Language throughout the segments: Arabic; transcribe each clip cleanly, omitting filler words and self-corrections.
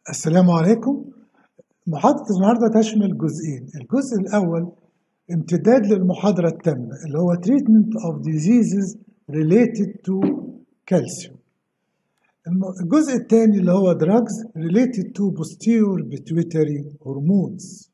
السلام عليكم. محاضرة النهاردة تشمل جزئين. الجزء الأول امتداد للمحاضرة التامة اللي هو Treatment of Diseases Related to Calcium. الجزء الثاني اللي هو Drugs Related to Posterior Pituitary Hormones.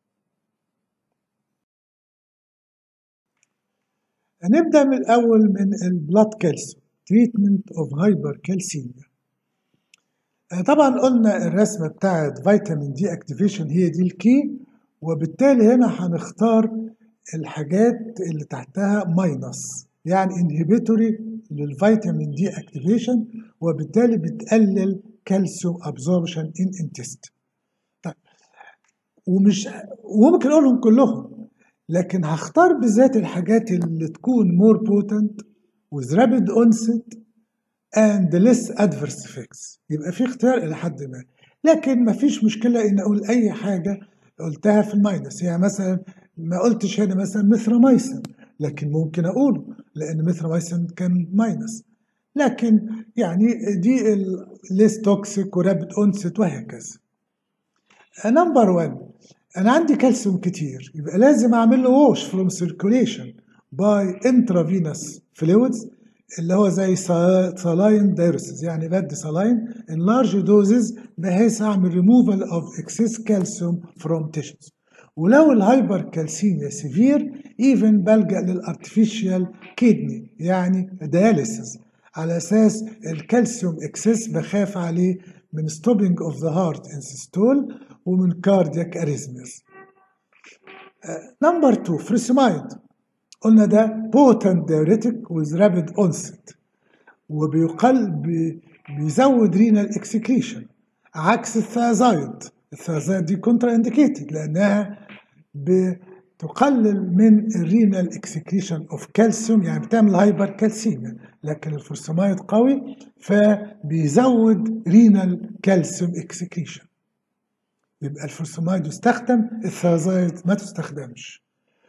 هنبدأ من الأول من البلاد كالسيوم Treatment of Hypercalcemia. طبعا قلنا الرسمة بتاعت فيتامين دي اكتيفيشن هي دي الكي، وبالتالي هنا هنختار الحاجات اللي تحتها ماينس، يعني انهبيتوري للفيتامين دي اكتيفيشن، وبالتالي بتقلل كالسيوم ابزوربشن ان انتست. طيب وممكن اقولهم كلهم، لكن هختار بالذات الحاجات اللي تكون مور بوتنت with rapid onset and less adverse effects. يبقى في اختيار الى حد ما، لكن ما فيش مشكله ان اقول اي حاجه قلتها في الماينس. يعني مثلا ما قلتش هنا مثلا ميثراميسين، لكن ممكن اقوله لان ميثراميسين كان ماينس، لكن يعني دي less toxic ورابد اونست وهكذا. نمبر 1، انا عندي كالسيوم كتير، يبقى لازم اعمل له ووش فروم سيركوليشن باي انترافينوس فلويدز اللي هو زي سالاين دايوريسيس، يعني بدي سالاين ان لارج دوزز بحيث اعمل ريموفال اوف اكسس كالسيوم فروم تيشوز. ولو الهايبر كالسيميا سيفير ايفن بلجأ للارتفيشال كيدني يعني دياليسيس، على اساس الكالسيوم اكسس بخاف عليه من ستوبينج اوف ذا هارت ان سيستول ومن كاردياك اريزميز. نمبر 2 فريسمايد، قلنا ده بوتنت دايوريتك ويز رابيد اونست، بيزود رينال اكسكريشن عكس الثيازايد. الثيازايد دي كونترا انديكيتد لانها بتقلل من الرينال اكسكريشن اوف كالسيوم، يعني بتعمل هايبر كالسيميا، لكن الفورسمايد قوي فبيزود رينال كالسيوم اكسكريشن. يبقى الفورسمايد يستخدم، الثيازايد ما تستخدمش.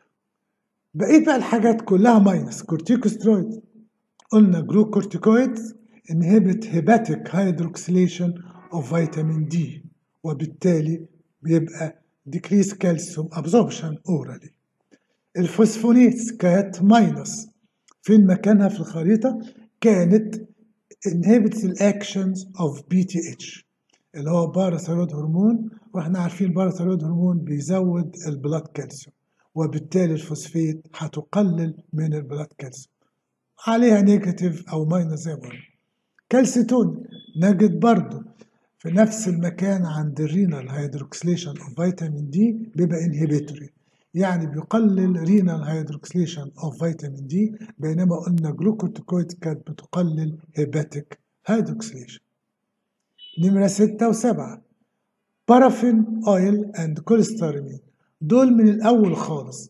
بقيت بقى الحاجات كلها ماينس. كورتيكوسترويد، قلنا جلوكورتيكويد inhibit hepatic hydroxylation of vitamin D، وبالتالي بيبقى decrease calcium absorption orally. الفوسفونيتس كانت ماينس، فين مكانها في الخريطة؟ كانت inhibits the actions of BTH اللي هو باراثيرويد هرمون، واحنا عارفين الباراثيرويد هرمون بيزود البلاد كالسيوم، وبالتالي الفوسفيت هتقلل من البلاد كالسيوم، عليها نيجاتيف او ماينس زي ما قلنا. كالسيتون نجد برضو في نفس المكان عند الرينال هيدروكسيليشن اوف فيتامين دي، بيبقى انهبيتوري، يعني بيقلل رينال هيدروكسيليشن اوف فيتامين دي، بينما قلنا جلوكورتيكويد كانت بتقلل هيباتيك هيدروكسيليشن. نمرة 6 و7 بارافين اويل اند كوليسترول، دول من الاول خالص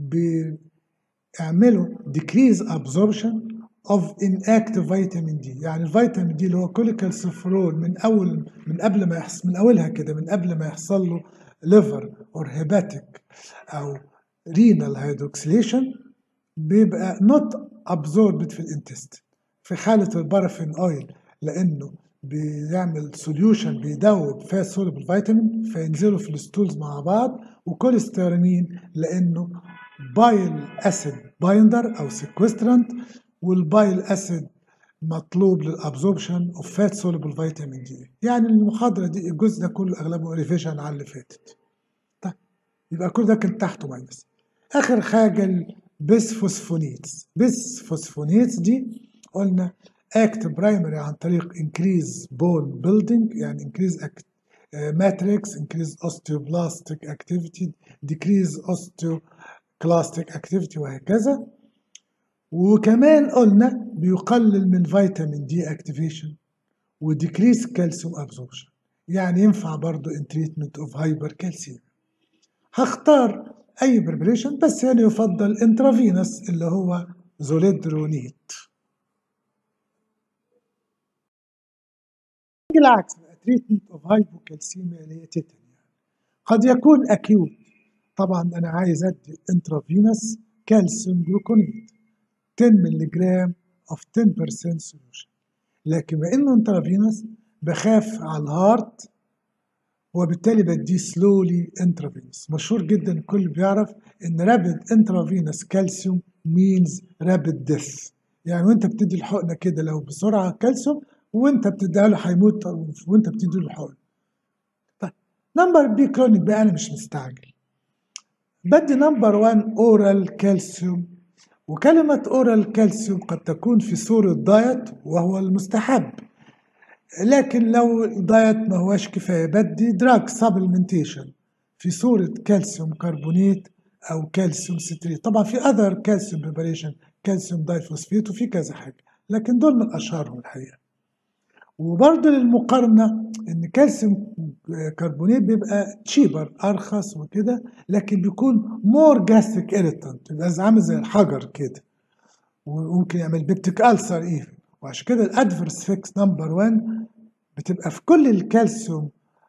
بيعملوا decrease absorption of inactive vitamin D. يعني الفيتامين دي اللي هو كوليكالسيفرول من قبل ما يحصل، من اولها كده، من قبل ما يحصل له liver or hepatic او renal hydroxylation بيبقى not absorbed في الانتست. في حالة البارافين اويل لانه بيعمل سوليوشن بيدوب فات سوليبل فيتامين فينزلوا في الستولز مع بعض، وكوليسترامين لانه بايل اسيد بايندر او سيكوسترانت، والبايل اسيد مطلوب للابزوربشن اوف فات سوليبل فيتامين دي. يعني المحاضره دي الجزء ده كله اغلبه ريفيجن على اللي فاتت. طيب يبقى كل ده كان تحته ماينس. اخر حاجه البيسفوسفونيتس دي قلنا اكت برايمري عن طريق انكريز بون بيلدينج، يعني انكريز ماتريكس، انكريز اوستيوبلاستيك اكتيفيتي، ديكريز اوستيوكلاستيك اكتيفيتي وهكذا. وكمان قلنا بيقلل من فيتامين دي اكتيفيشن وديكريز كالسيوم ابزوربشن، يعني ينفع برضو ان تريتمنت اوف هايبر كالسيوم. هختار اي بريبريشن، بس يعني يفضل انترافينوس اللي هو زوليدرونيت. العكس بقى تريتمنت اوف هايبوكالسيميا اللي هي تيتانيا قد يكون اكيوت. طبعا انا عايز ادي انترافينوس كالسيوم جلوكونيت 10 ملي جرام of 10% solution، لكن بانه انترافينوس بخاف على الهارت وبالتالي بديه سلولي انترافينوس. مشهور جدا الكل بيعرف ان رابيد انترافينوس كالسيوم مينز رابيد ديث، يعني وانت بتدي الحقنه كده لو بسرعه كالسيوم وانت بتديها له هيموت وانت بتدي له الحقنه. طيب نمبر بي كرونيك بقى انا مش مستعجل، بدي نمبر 1 اورال كالسيوم، وكلمه اورال كالسيوم قد تكون في صوره دايت وهو المستحب، لكن لو الدايت ما هوش كفايه بدي دراج سبلمنتيشن في صوره كالسيوم كربونيت او كالسيوم ستريت. طبعا في اذر كالسيوم بريباريشن، كالسيوم دايفوسفيت وفي كذا حاجه، لكن دول من اشهرهم الحقيقه. وبرضه للمقارنه ان كالسيوم كربونيت بيبقى تشيبر ارخص وكده، لكن بيكون مور جاستريك اريتانت، بيبقى عامل زي الحجر كده وممكن يعمل بيبتيك ألسر ايفن. وعشان كده الادفرس فيكس نمبر 1 بتبقى في كل الكالسيوم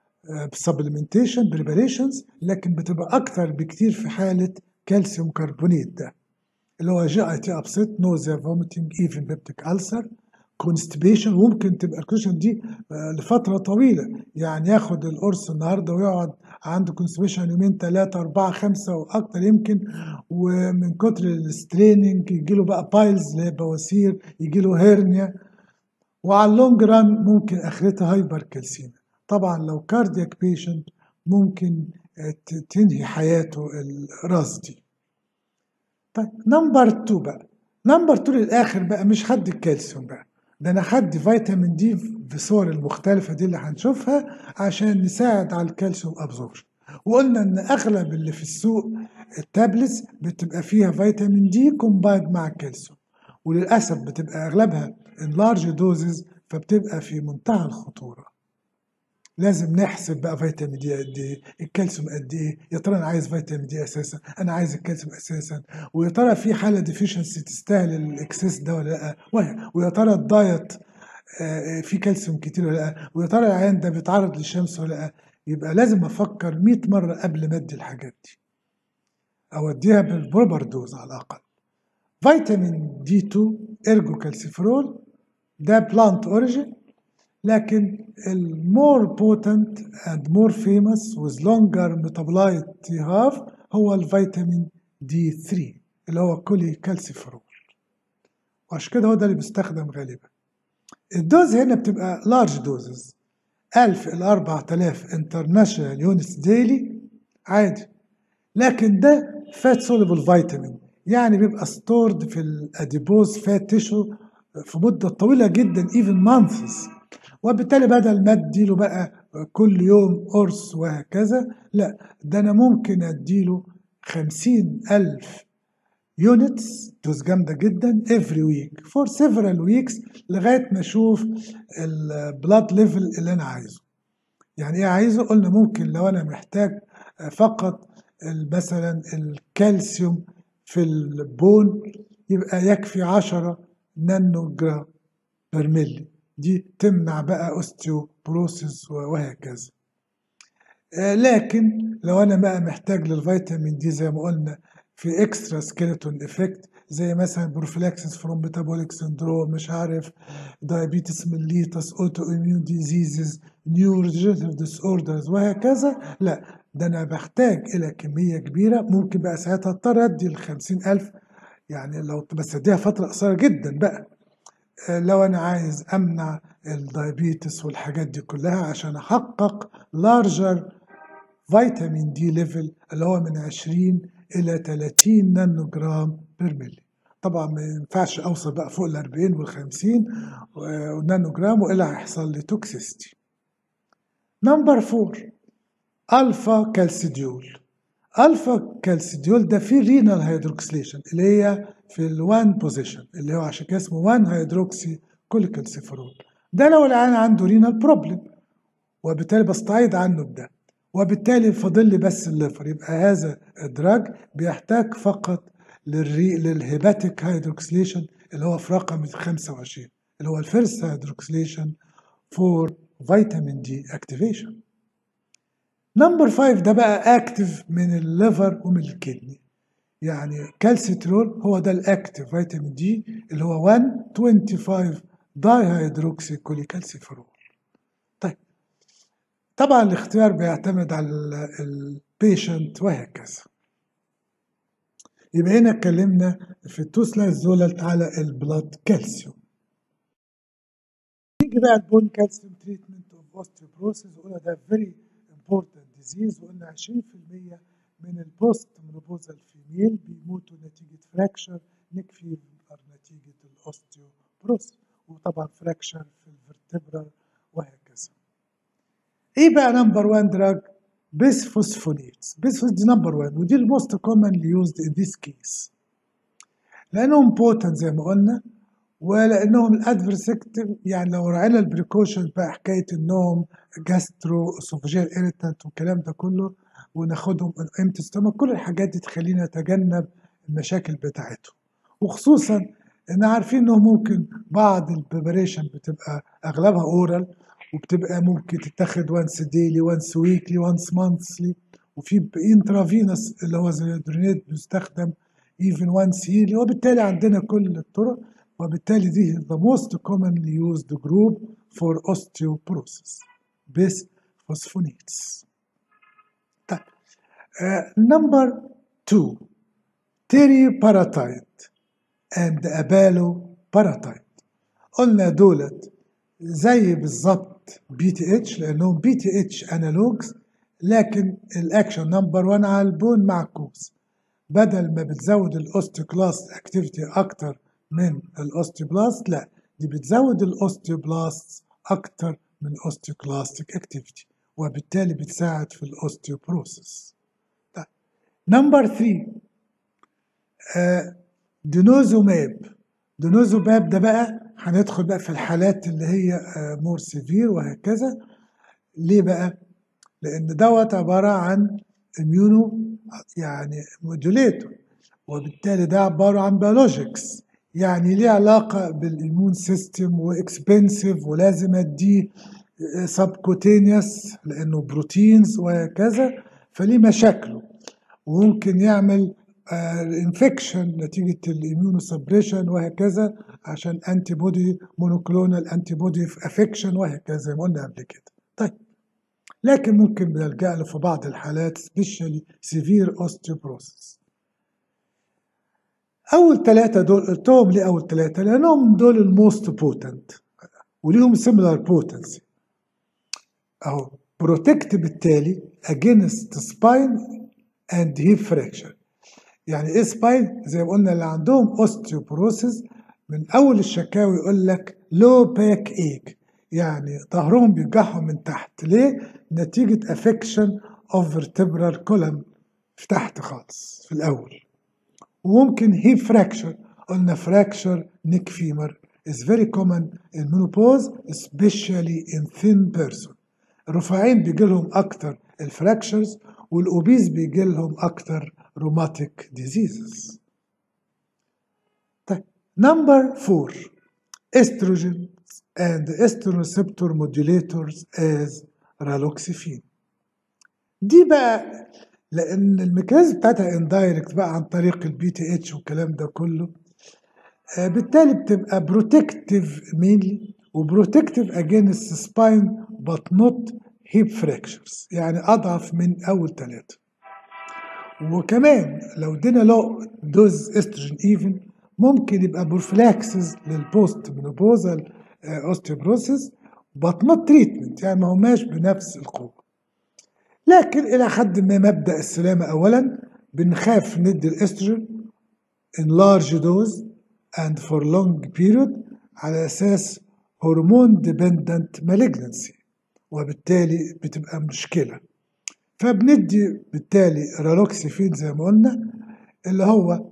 سبلمنتيشن بريباريشنز، لكن بتبقى اكتر بكتير في حاله كالسيوم كربونيت ده اللي هو جي اي تي ابسيت، نوزيا، فوميتنج، ايفن بيبتيك ألسر، كونستيبيشن. وممكن تبقى الكونستيبيشن دي لفتره طويله، يعني ياخد القرص النهارده ويقعد عنده كونستيبيشن يومين 3 4 5 واكتر يمكن، ومن كتر الستريننج يجي له بقى بايلز اللي هي بواسير، يجي له هيرنيا، وعلى اللونج ران ممكن اخرتها هايبر كالسيميا. طبعا لو كاردياك بيشنت ممكن تنهي حياته الراس دي. طيب نمبر 2 بقى، نمبر 2 للاخر بقى مش حد الكالسيوم بقى، ده انا حد فيتامين دي بصور المختلفه دي اللي هنشوفها عشان نساعد على الكالسيوم ابزوربشن. وقلنا ان اغلب اللي في السوق التابلتس بتبقى فيها فيتامين دي كومبايند مع الكالسيوم، وللاسف بتبقى اغلبها ان لارج دوزز، فبتبقى في منتهى الخطوره. لازم نحسب بقى فيتامين دي قد ايه، الكالسيوم قد ايه، يا ترى انا عايز فيتامين دي اساسا، انا عايز الكالسيوم اساسا، ويا ترى في حاله ديفيشنسي تستاهل الاكسس ده ولا لا، ويا ترى الدايت فيه كالسيوم كتير ولا لا، ويا ترى العيان ده بيتعرض للشمس ولا لا. يبقى لازم افكر 100 مره قبل ما ادي الحاجات دي، او اديها بالبروبر دوز على الاقل. فيتامين دي 2 ارجو كالسيفرول ده بلانت اوريجين، لكن المور بوتنت and more famous with longer metabolite T half هو الفيتامين دي 3 اللي هو كولي كالسيفرول، وعشان كده هو ده اللي بيستخدم غالبا. الدوز هنا بتبقى لارج دوزز 1000 إلى 4000 انترناشونال يونتس ديلي عادي، لكن ده فات سوليبل فيتامين، يعني بيبقى ستورد في الاديبوز فات تيشو في مده طويله جدا even months، وبالتالي بدل ما اديله بقى كل يوم قرص وهكذا، لا ده انا ممكن اديله 50,000 يونتس دوز جامدة جدا every week for several weeks لغاية ما اشوف البلاد ليفل اللي انا عايزه. يعني ايه عايزه؟ قلنا ممكن لو انا محتاج فقط مثلا الكالسيوم في البون يبقى يكفي 10 نانو جرام بر ملي، دي تمنع بقى اوستيوبروسيس وهكذا. لكن لو انا بقى محتاج للفيتامين دي زي ما قلنا في اكسترا سكيلتون افكت، زي مثلا بروفيلاكسس فروم ميتابوليك سندروم، مش عارف دايابيتس ميليتس، اوتو اميون ديزيزز، نيوروجينيتيف ديس اوردرز وهكذا، لا ده انا بحتاج الى كميه كبيره، ممكن بقى ساعتها اضطر ادي ال 50,000، يعني لو بس اديها فتره قصيره جدا بقى لو انا عايز امنع الدايابيتس والحاجات دي كلها عشان احقق لارجر فيتامين دي ليفل اللي هو من 20 الى 30 نانو جرام بير ملي. طبعا ما ينفعش اوصل بقى فوق ال 40 وال 50 نانو جرام والا هيحصل لي توكسيستي. نمبر 4 الفا كالسيديول. الفا كالسيديول ده فيه رينال هيدروكسيليشن اللي هي في الوان بوزيشن، اللي هو عشان كده اسمه 1 هيدروكسي كوليكالسيفرول. ده لو العيان عنده رينال بروبلم وبالتالي بستعيد عنه بده، وبالتالي فاضل لي بس الليفر، يبقى هذا الدراج بيحتاج فقط للهيباتيك هيدروكسيليشن اللي هو في رقم 25 اللي هو الفيرست هيدروكسيليشن فور فيتامين دي اكتيفيشن. نمبر 5 ده بقى اكتف من الليفر ومن الكدني، يعني كالسيترول هو ده الاكتف فيتامين دي اللي هو 125 داي هيدروكسي كوليكالسيفرول. طيب طبعا الاختيار بيعتمد على البيشنت وهكذا. يبقى هنا اتكلمنا في التو سلايدز دولت على البلاد كالسيوم. نيجي بقى البون كالسيوم تريتمنت اوف اوستيوبروسيس، وقلنا ده فيري امبورتنت ديزيز، وقلنا 20% من البوست منوبوزال فيميل بيموتوا نتيجه فراكشر، نيك فيفر نتيجه الاوستيوبروسيس، وطبعا فراكشر في الفرتبرال وهكذا. ايه بقى نمبر 1 دراج؟ بيسفوسفونيتس. بيسفوسفونيتس دي نمبر 1، ودي الموست كومنلي يوزد ان ذيس كيس، لانهم بوتنت زي ما قلنا، ولانهم الادفيرس يعني لو راعينا البريكوشن بقى حكايه انهم جاسترو اسوفاجيال ايريتانت والكلام ده كله، وناخدهم امتى ستومك، كل الحاجات دي تخلينا نتجنب المشاكل بتاعتهم. وخصوصا ان عارفين انه ممكن بعض البريباريشن بتبقى اغلبها اورال، وبتبقى ممكن تتاخد وانس ديلي، وانس ويكلي، وانس مانثلي، وفي انترافينوس اللي هو زي الادرينيت بيستخدم even once yearly، وبالتالي عندنا كل الطرق، وبالتالي دي the most commonly used group for osteoporosis bisphosphonates. طيب number 2 teriparatide and abaloparatide. قلنا دولت زي بالظبط بي تي اتش، لانهم بي تي اتش انالوجز، لكن الاكشن نمبر 1 على البون معكوس. بدل ما بتزود الاوستيوكلاست اكتيفيتي اكتر من الاوستيوبلاست، لا دي بتزود الاوستيوبلاست اكتر من الاوستيوكلاستيك اكتيفيتي، وبالتالي بتساعد في الاوستيوبروسيس. طيب نمبر 3 دينوزوماب. دينوزوماب ده بقى هندخل بقى في الحالات اللي هي مور سيفير وهكذا. ليه بقى؟ لان دوت عباره عن اميونو يعني مودوليتور، وبالتالي ده عباره عن بيولوجيكس، يعني ليه علاقه بالاميون سيستم، واكسبنسيف، ولازم اديه سبكوتينيوس لانه بروتينز وهكذا، فليه مشاكله، وممكن يعمل انفكشن نتيجه الاميونو سبريشن وهكذا، عشان انتي بودي مونوكلونال انتي بودي في افكشن وهكذا زي ما قلنا قبل كده. طيب لكن ممكن بنلجأ له في بعض الحالات سبيشالي سيفير اوستيوبروسيس. اول 3 دول قلتهم ليه اول 3؟ لانهم دول الموست بوتنت وليهم سيميلار بوتنسي اهو. بروتكت بالتالي against spine and hip fracture. يعني ايه سباين؟ زي ما قلنا اللي عندهم اوستيوبروسيس من اول الشكاوي يقول لك لو باك ايك، يعني ظهرهم بيوجعهم من تحت. ليه؟ نتيجه افكشن اوف فيرتبرال كولم في تحت خالص في الاول. وممكن هيب فراكشر، قلنا فراكشر نيك فيمر is very common in menopause especially in thin person. الرفاعين بيجي لهم اكتر الفراكشرز، والاوبيز بيجي لهم اكتر روماتيك ديزيزز. طيب نمبر 4 استروجين and estrogen receptor modulators as raloxifene. دي بقى لان الميكانيزم بتاعتها اندايركت بقى عن طريق البي تي اتش والكلام ده كله، بالتالي بتبقى بروتكتيف مينلي، وبروتكتيف اجينست سباين بات نوت هيب فراكشرز، يعني اضعف من اول 3. وكمان لو ادينا له دوز استروجين ايفن ممكن يبقى بروفلاكسز للبوست منوبوزال اوستيوبروسيس بات نوت تريتمنت، يعني ما هماش بنفس القوه. لكن الى حد ما مبدا السلامه اولا بنخاف ندي الاستروجين in large dose and for long period على اساس هرمون ديبندنت malignancy، وبالتالي بتبقى مشكله. فبندي بالتالي رالوكسيفين زي ما قلنا اللي هو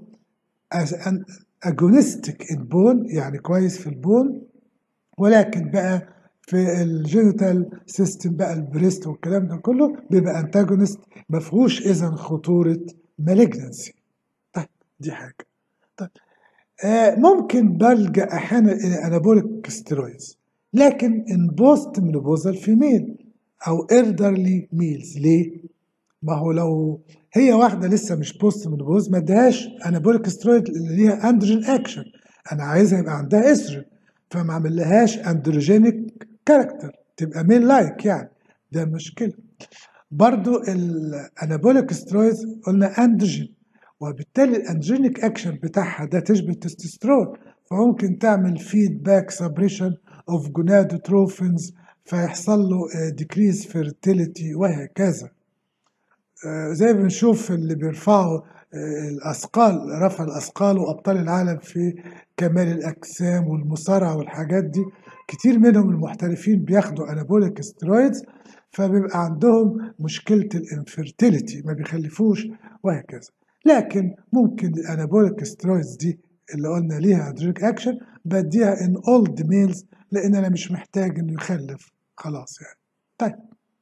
اجونستيك ان بون، يعني كويس في البون، ولكن بقى في الجينيتال سيستم بقى البريست والكلام ده كله بيبقى انتاجونست، ما فيهوش اذا خطوره مالجنسي. طيب دي حاجه. طيب ممكن بلجأ احيانا الى انابوليك ستيرويدز، لكن ان بوست منوبوزال فيميل او ايردرلي ميلز. ليه؟ ما هو لو هي واحده لسه مش بوست منوبوز ما اديهاش انابوليك ستيرويد اللي ليها اندروجين اكشن، انا عايزها يبقى عندها استروجين، فما اعملهاش اندروجينيك كاركتر، تبقى ميل لايك يعني، ده مشكلة. برضو الانابوليك سترويدز قلنا اندروجين، وبالتالي الاندروجينيك اكشن بتاعها ده تشبه التستوستيرون، فممكن تعمل فيدباك سبريشن اوف جونادوتروفينز فيحصل له ديكريز فيرتيليتي وهكذا. زي ما بنشوف اللي بيرفعوا الأثقال، رفع الأثقال وأبطال العالم في كمال الأجسام والمصارعة والحاجات دي، كتير منهم المحترفين بياخدوا أنابوليك سترويدز فبيبقى عندهم مشكلة الانفيرتيليتي، ما بيخلفوش وهكذا. لكن ممكن الأنابوليك سترويدز دي اللي قلنا ليها أندروجينيك أكشن بديها إن أولد ميلز لأن أنا مش محتاج إنه يخلف خلاص يعني. طيب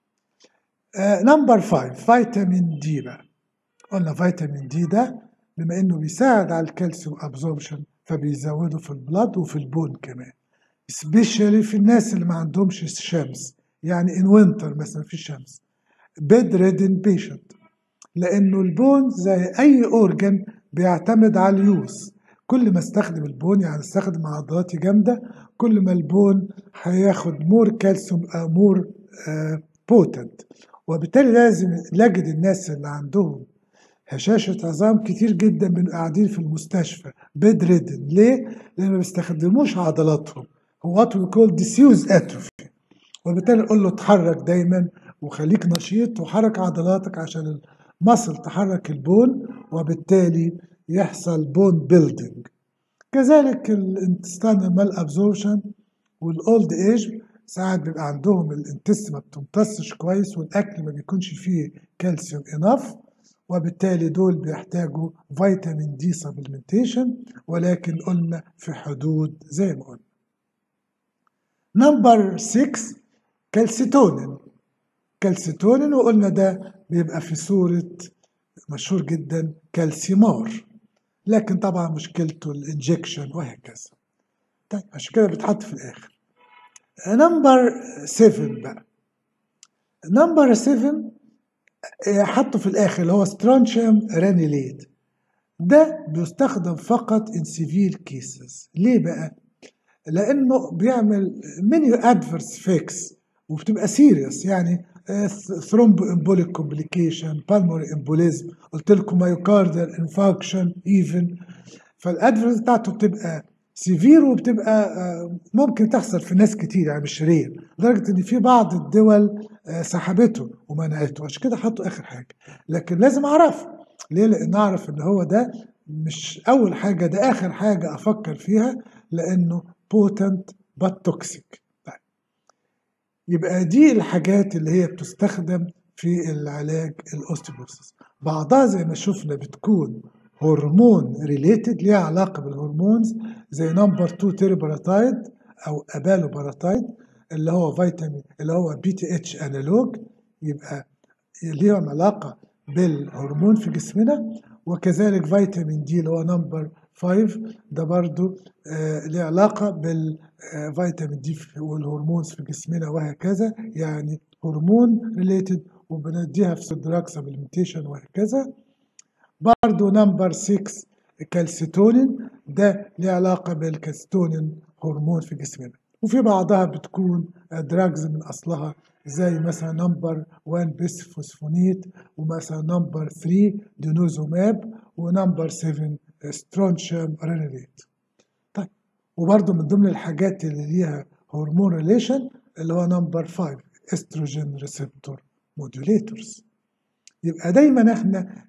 نمبر 5 فيتامين دي بقى. قلنا فيتامين دي ده بما انه بيساعد على الكالسيوم ابزوربشن فبيزوده في البلاد وفي البون كمان، سبيشالي في الناس اللي ما عندهمش شمس، يعني ان وينتر مثلا في شمس، بيد ريدن بيشنت، لانه البون زي اي اورجن بيعتمد على اليوز. كل ما استخدم البون يعني استخدم عضلاتي جامده كل ما البون هياخد مور كالسيوم مور بوتنت، وبالتالي لازم نجد الناس اللي عندهم هشاشة عظام كتير جدا من قاعدين في المستشفى بيد ريدن. ليه؟ لأن ما بيستخدموش عضلاتهم، هو what we call disuse atrophy، وبالتالي نقول له اتحرك دايما وخليك نشيط وحرك عضلاتك عشان المصل تحرك البون وبالتالي يحصل بون بيلدينج. كذلك الانتستان مال ابزوربشن والاولد ايج ساعات بيبقى عندهم الانتست ما بتمتصش كويس والاكل ما بيكونش فيه كالسيوم انف، وبالتالي دول بيحتاجوا فيتامين دي سبلمنتيشن، ولكن قلنا في حدود زي ما قلنا. نمبر 6 كالسيتونين. كالسيتونين وقلنا ده بيبقى في صورة مشهور جدا كالسيمار، لكن طبعا مشكلته الانجكشن وهكذا. طيب عشان كده بيتحط في الاخر. نمبر 7 بقى. نمبر 7 حطه في الاخر اللي هو سترونشيوم رانيليت، ده بيستخدم فقط in severe cases. ليه بقى؟ لانه بيعمل many adverse effects وبتبقى serious، يعني ثرومبو امبوليك كومبليكيشن، بالموري امبوليزم، قلت لكم مايوكاردال انفاكشن ايفن، فالادفرس بتاعته بتبقى سيفير وبتبقى ممكن تحصل في ناس كتير يعني مش رير، لدرجه ان في بعض الدول سحبته ومنعته، عشان كده حطوا اخر حاجه. لكن لازم اعرف ليه، لان اعرف ان هو ده مش اول حاجه، ده اخر حاجه افكر فيها لانه بوتنت بات توكسيك. يبقى دي الحاجات اللي هي بتستخدم في العلاج الاوستيوبروسيس. بعضها زي ما شفنا بتكون هرمون ريليتد ليها علاقه بالهرمونز زي نمبر 2 تيريباراتايد او ابالوباراتايد اللي هو فيتامين اللي هو بي تي اتش انالوج، يبقى ليهم علاقه بالهرمون في جسمنا. وكذلك فيتامين دي اللي هو نمبر 5 ده برضو له علاقه بالفيتامين دي والهرمونز في جسمنا وهكذا، يعني هرمون ريليتد وبنديها في دراج سبلمنتيشن وهكذا. برضو نمبر 6 كالسيتونين ده له علاقه بالكالسيتونين هرمون في جسمنا، وفي بعضها بتكون دراجز من اصلها زي مثلا نمبر 1 بيسفوسفونيت، ومثلا نمبر 3 دينوزوماب، ونمبر 7 سترونشيوم رانيليت. طيب وبرضه من ضمن الحاجات اللي ليها هرمون ريليشن اللي هو نمبر 5 استروجين ريسبتور موديوليتورز. يبقى دايما احنا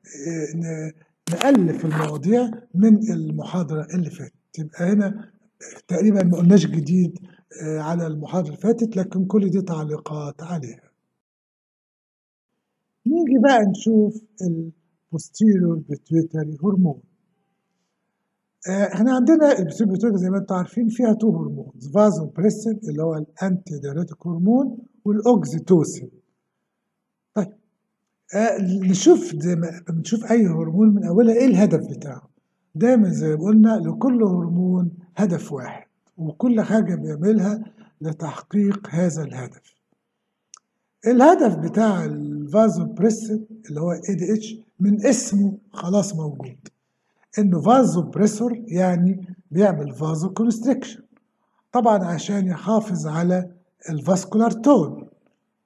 نألف المواضيع من المحاضرة اللي فاتت، يبقى هنا تقريبا ما قلناش جديد على المحاضرة اللي فاتت، لكن كل دي تعليقات عليها. نيجي بقى نشوف البوستيريور بيتويتري هرمون. احنا عندنا البوستيريور بيتويتري زي ما انتم عارفين فيها تو هرمونز، فازوبريسين اللي هو الانتي دايوريتيك هرمون والاوكسيتوسين. طيب نشوف زي ما بنشوف اي هرمون من اولها ايه الهدف بتاعه. دايما زي ما قلنا لكل هرمون هدف واحد وكل حاجه بيعملها لتحقيق هذا الهدف. الهدف بتاع الفازوبريسين اللي هو ADH من اسمه خلاص موجود انه فازوبريسور، يعني بيعمل فازو كونستريكشن طبعا عشان يحافظ على الفاسكولار تون،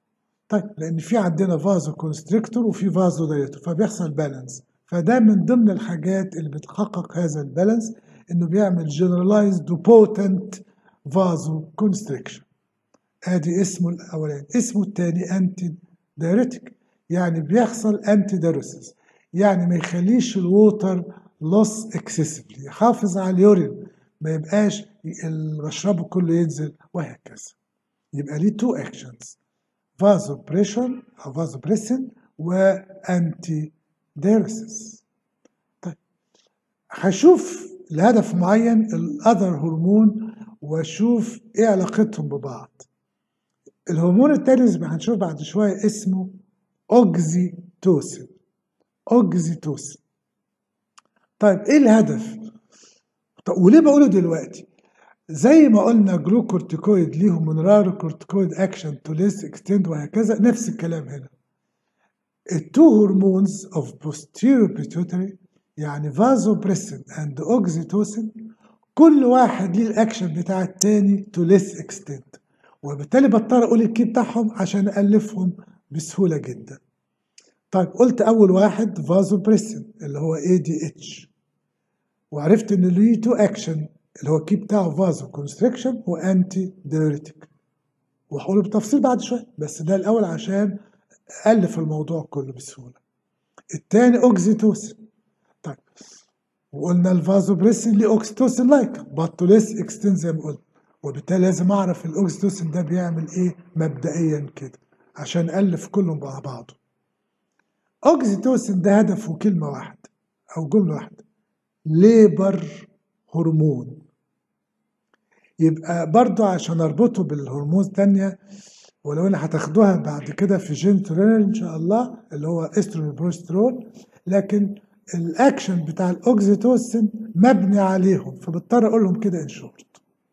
طيب لان في عندنا فازو كونستريكتور وفي فازو دايليتور فبيحصل بالانس، فده من ضمن الحاجات اللي بتحقق هذا البالانس، انه بيعمل جنرالايزد وبوتنت فازو كونستريكشن. ادي اسمه الاولاني. اسمه الثاني انتي دايريتك، يعني بيحصل انتي دايروسيس، يعني ما يخليش الووتر لوس اكسسفلي، يحافظ على اليورين ما يبقاش اللي بشربه كله ينزل وهكذا. يبقى ليه تو اكشنز، فازو بريشن او فازو بريسن وانتي دايروسيس. طيب هشوف لهدف معين الاذر هرمون واشوف ايه علاقتهم ببعض. الهرمون التاني زي ما هنشوف بعد شويه اسمه اوكزيتوسين. اوكزيتوسين. طيب ايه الهدف؟ طب وليه بقوله دلوقتي؟ زي ما قلنا جلوكورتيكويد ليهم مونرارو كورتيكويد اكشن تو ليس اكستند وهكذا، نفس الكلام هنا. التو هرمونز اوف posterior pituitary يعني فازوبريسين اند اوكزيتوسين كل واحد ليه الاكشن بتاع التاني تو ليس اكستند، وبالتالي بضطر اقول الكي بتاعهم عشان الفهم بسهوله جدا. طيب قلت اول واحد فازوبريسين اللي هو اي دي اتش، وعرفت ان ليه تو اكشن اللي هو الكي بتاعه فازو كونستريكشن وانتي دايوريتك، وهقوله بالتفصيل بعد شويه، بس ده الاول عشان الف الموضوع كله بسهوله. الثاني اوكسيتوسين. طيب وقلنا الفازوبريسين ليه اوكسيتوسين لايك بطوليس اكستند زي ما قلت، وبالتالي لازم اعرف الاوكسيتوسين ده بيعمل ايه مبدئيا كده عشان الف كلهم مع بعضه. اوكسيتوسين ده هدفه كلمه واحده او جمله واحده، ليبر هرمون. يبقى برضو عشان اربطه بالهرمون الثانيه، ولو ان هتاخدوها بعد كده في جينيتورينال ان شاء الله اللي هو استروجين بروسترول، لكن الاكشن بتاع الاوكسيتوسين مبني عليهم، فبضطر اقولهم كده ان شورت.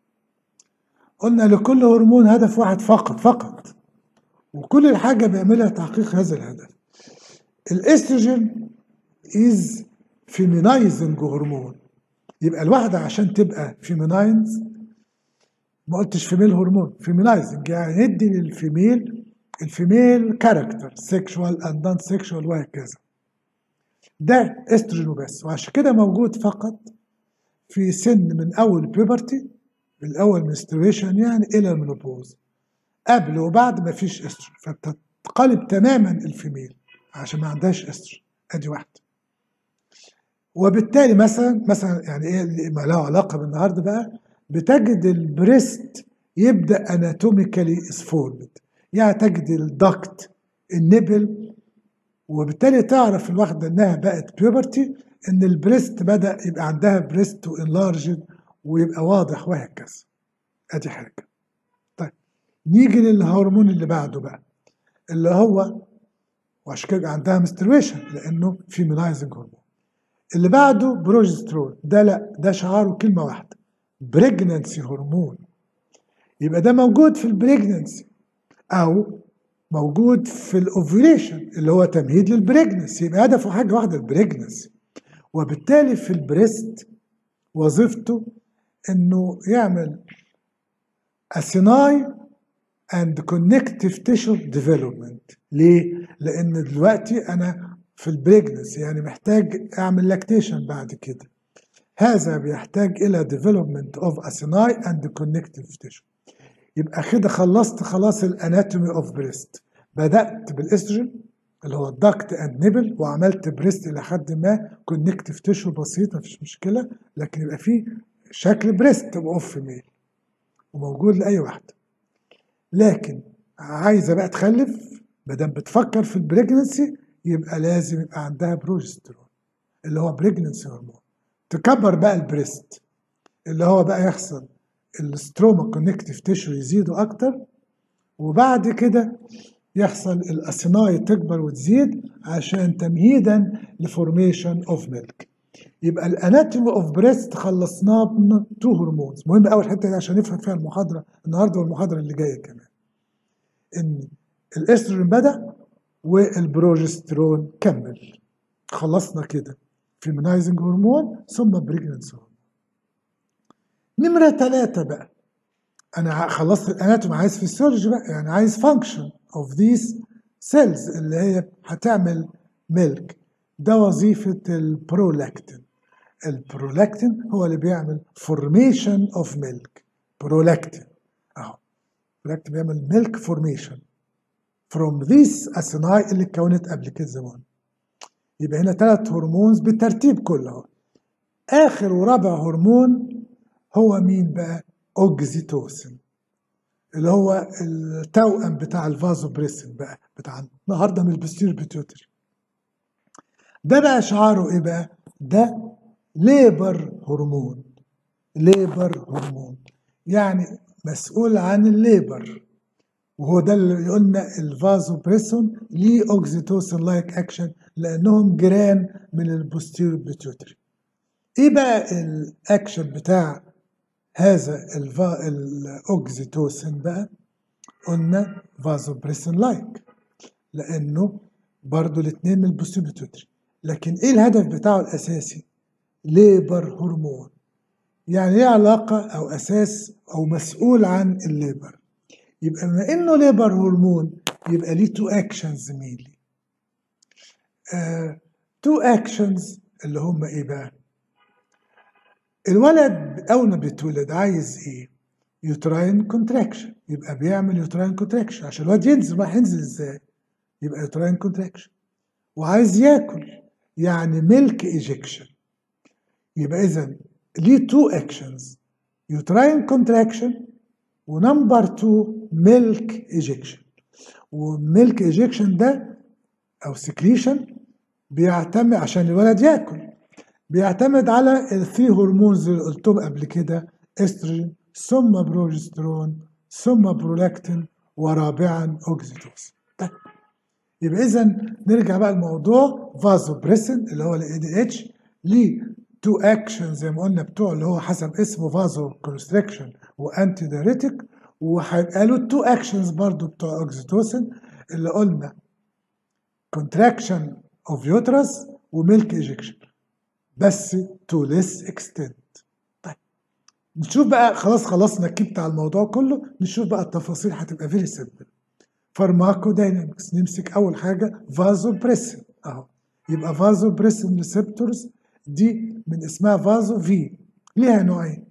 قلنا لكل هرمون هدف واحد فقط، وكل الحاجه بيعملها تحقيق هذا الهدف. الاستروجين از فيمينايزنج هرمون، يبقى الواحده عشان تبقى فيمينايز، ما قلتش فيميل هرمون، فيمينايزنج يعني ندي الفيميل كاركتر سيكشوال اند نون سيكشوال وهكذا. ده استروجين وبس، وعشان كده موجود فقط في سن من اول بيبرتي، الاول منستريشن يعني الى المينوبوز، قبل وبعد ما فيش استروجين، فبتتقلب تماما الفيميل عشان ما عندهاش استروجين. ادي واحده. وبالتالي مثلا يعني ايه ما له علاقه بالنهارده بقى، بتجد البريست يبدا اناتوميكالي اسفورمد، يعني تجد الدكت النبل، وبالتالي تعرف الواحده انها بقت بيوبرتي ان البريست بدا يبقى عندها بريست وانلارجد ويبقى واضح وهكذا. ادي حاجه. طيب نيجي للهرمون اللي بعده بقى اللي هو، وعشان كده عندها مسترويشن لانه فيمينايزنج هرمون. اللي بعده بروجسترون، ده لا ده شعاره كلمه واحده، بريجنانسي هرمون. يبقى ده موجود في البريجنانسي او موجود في الاوفيوليشن اللي هو تمهيد للبريجنانسي، يبقى هدفه حاجه واحده البريجنانسي. وبالتالي في البريست وظيفته انه يعمل اسيناي اند كونكتيف تيشو ديفلوبمنت. ليه؟ لان دلوقتي انا في البريجنانسي يعني محتاج اعمل لاكتيشن بعد كده، هذا بيحتاج الى development of acini and connective tissue. يبقى كده خلصت خلاص الاناتومي اوف بريست. بدات بالاستروجين اللي هو الدكت اند نيبل، وعملت بريست الى حد ما كونكتيف تيشو بسيط مفيش مشكله، لكن يبقى فيه شكل بريست اوف ميل وموجود لاي واحده. لكن عايزه بقى تخلف، ما دام بتفكر في البريجنسي يبقى لازم يبقى عندها بروجسترون اللي هو بريجنسي هرمون، تكبر بقى البريست اللي هو بقى يحصل الستروما كونكتيف تيشو يزيدوا اكتر، وبعد كده يحصل الاسيناي تكبر وتزيد عشان تمهيدا لفورميشن اوف ميلك. يبقى الاناتومي اوف بريست خلصناه من تو هرمونز. مهم اول حته دي عشان نفهم فيها المحاضره النهارده والمحاضره اللي جايه كمان، ان الاستروجين بدا والبروجسترون كمل. خلصنا كده فيمينايزنج هرمون ثم بريجننس هرمون. نمرة 3 بقى، أنا خلصت الأناتومي، عايز فيسيولوجي بقى، يعني عايز فانكشن of these cells اللي هي هتعمل ميلك. ده وظيفة البرولاكتين. البرولاكتين هو اللي بيعمل formation of milk. برولاكتين اهو، البرولاكتين بيعمل milk formation from these acinae اللي اتكونت قبل كده زمان. يبقى هنا 3 هرمونز بالترتيب كله. آخر ورابع هرمون هو مين بقى؟ اوكسيتوسين، اللي هو التوأم بتاع الفازوبريسين بقى بتاع النهارده من البوستيريور بيتيوتري. ده بقى شعاره ايه بقى؟ ده ليبر هرمون. ليبر هرمون يعني مسؤول عن الليبر، وهو ده اللي قلنا الفازوبريسون ليه اوكسيتوسين لايك اكشن لانهم جيران من البوستيريور بيتيوتري. ايه بقى الاكشن بتاع هذا الاوكسيتوسين بقى؟ قلنا فازوبريسين لايك لانه برضو الاثنين من البوستيريور بيتيوتري. لكن ايه الهدف بتاعه الاساسي؟ ليبر هرمون، يعني ايه علاقه او اساس او مسؤول عن الليبر. يبقى بما انه ليبر هرمون يبقى ليه 2 اكشنز مينلي. 2 اكشنز اللي هم ايه بقى؟ الولد اول ما بيتولد عايز ايه؟ يوتراين كونتراكشن، يبقى بيعمل يوتراين كونتراكشن عشان الولد ينزل. راح ينزل ازاي؟ يبقى يوتراين كونتراكشن. وعايز ياكل يعني ميلك ايجكشن. يبقى اذا ليه 2 اكشنز، يوتراين كونتراكشن ونمبر 2 ميلك ايجكشن. وميلك ايجكشن ده او سكريشن بيعتمد عشان الولد ياكل، بيعتمد على الثري هرمونز اللي قلتهم قبل كده، استروجين ثم بروجسترون ثم برولاكتين ورابعا اوكسيتوسين. طيب يبقى اذا نرجع بقى الموضوع. فازوبريسين اللي هو الاي دي اتش ليه 2 اكشن زي ما قلنا بتوع اللي هو حسب اسمه فازو كونستريكشن وانتي دايريتك، وهيبقى له 2 اكشنز برضو بتوع اوكسيتوسين اللي قلنا كونتراكشن اوف يوترس وميلك ايجكشن، بس تو ليس اكستنت. طيب نشوف بقى، خلاص خلصنا الكي بتاع الموضوع كله، نشوف بقى التفاصيل هتبقى فيري سيمبل. فارماكو داينامكس، نمسك اول حاجه فازوبريسين اهو. يبقى فازوبريسين ريسبتورز دي من اسمها فازو في، ليها نوعين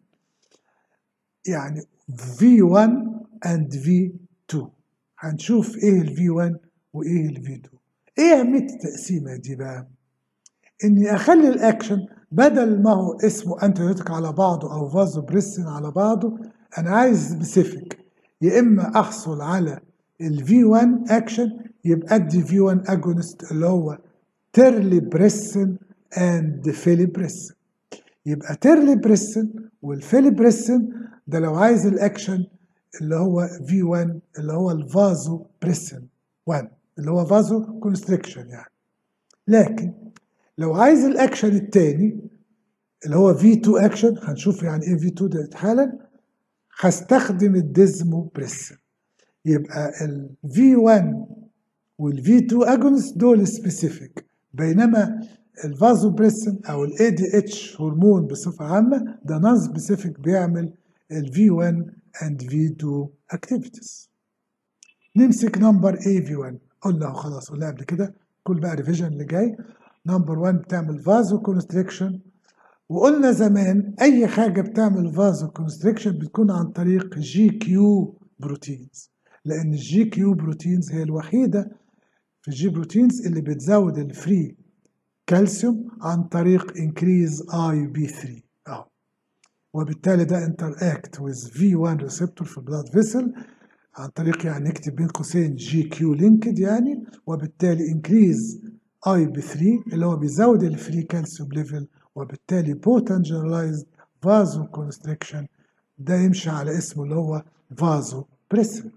يعني V1 and V2. هنشوف ايه ال V1 وايه ال V2. ايه اهميه التقسيمه دي بقى؟ اني اخلي الاكشن بدل ما هو اسمه انتيبيوتيك على بعضه او فازوبريسين على بعضه، انا عايز سبيسيفيك. يا اما احصل على الفي 1 اكشن يبقى ادي في 1 اجونست اللي هو تيرليبريسين اند فيليبريسين. يبقى تيرليبريسين والفيليبريسين ده لو عايز الاكشن اللي هو في 1 اللي هو الفازوبريسين 1 اللي هو فازو كونستريكشن يعني. لكن لو عايز الاكشن الثاني اللي هو V2 اكشن، هنشوف يعني ايه V2 ده حالا، هستخدم الديزموبريسين. يبقى ال V1 وال V2 اجونست دول سبيسيفيك، بينما الفازوبريسين او ال ADH هرمون بصفه عامه ده نون سبيسيفيك بيعمل ال V1 and V2 activities. نمسك نمبر A V1 قلنا خلاص، قلنا قبل كده كل بقى ريفيجن اللي جاي. نمبر 1 بتعمل فازو كونستريكشن، وقلنا زمان اي حاجه بتعمل فازو كونستريكشن بتكون عن طريق جي كيو بروتينز، لان الجي كيو بروتينز هي الوحيده في الجي بروتينز اللي بتزود الفري كالسيوم عن طريق انكريز اي بي 3 اهو. وبالتالي ده انتر اكت ويز في 1 ريسبتور في البلاد فيسل عن طريق يعني نكتب بين قوسين جي كيو لينكد يعني، وبالتالي انكريز اي بي 3 اللي هو بيزود الفري كالسيوم ليفل، وبالتالي بوتنت جنرالايزد فازو كونستريكشن. ده يمشي على اسمه اللي هو فازو بريسين.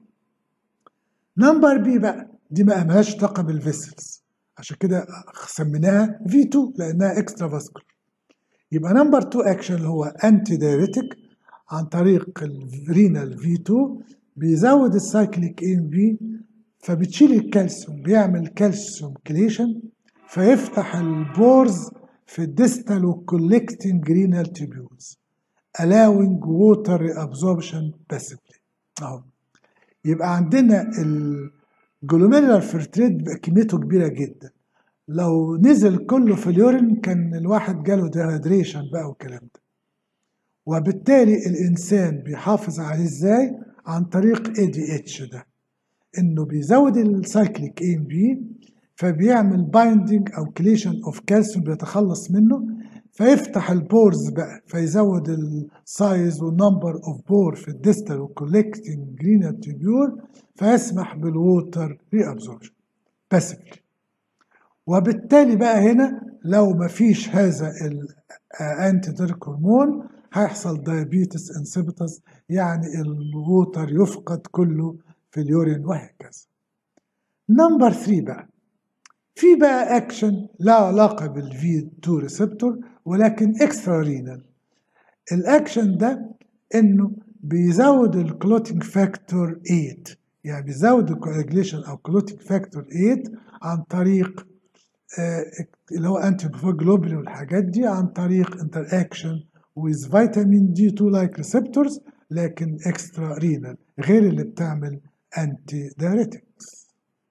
نمبر بي بقى دي ما مالهاش علاقه بالفيسلز، عشان كده سميناها V2 لانها اكسترا فاسكولار. يبقى نمبر 2 اكشن اللي هو انتي دايريتك عن طريق الرينال V2 بيزود السايكليك ام في، فبتشيل الكالسيوم، بيعمل كالسيوم كليشن فيفتح البورز في الديستال والكولكتنج رينال تيبيولز allowing water reabsorption passively اهو. يبقى عندنا جلوميرولار فلتريت بيبقى كميته كبيرة جدا، لو نزل كله في اليورين كان الواحد جاله ديهايدريشن بقى والكلام ده. وبالتالي الإنسان بيحافظ عليه إزاي؟ عن طريق ADH ده، إنه بيزود السايكليك AMP فبيعمل بايندينج أو كليشن أوف كالسيوم بيتخلص منه، فيفتح البورز بقى فيزود السايز والنمبر اوف بور في الديستال والكولكتنج جرينال تيبيول، فيسمح بالووتر ري ابزوربشن باسفلي. وبالتالي بقى هنا لو ما فيش هذا الانتي ديرك هرمون هيحصل دايابيتس انسيبيتس، يعني الووتر يفقد كله في اليورين وهكذا. نمبر 3 بقى، في بقى اكشن لا علاقه بالفي 2 ريسبتور ولكن اكسترا رينال. الاكشن ده انه بيزود الكلوتينج فاكتور 8، يعني بيزود الكواجليشن او كلوتينج فاكتور 8 عن طريق اللي هو انتي جلوبولين والحاجات دي، عن طريق انتر اكشن with فيتامين دي 2 لايك ريسبتورز، لكن اكسترا رينال غير اللي بتعمل انتي دايريتكس.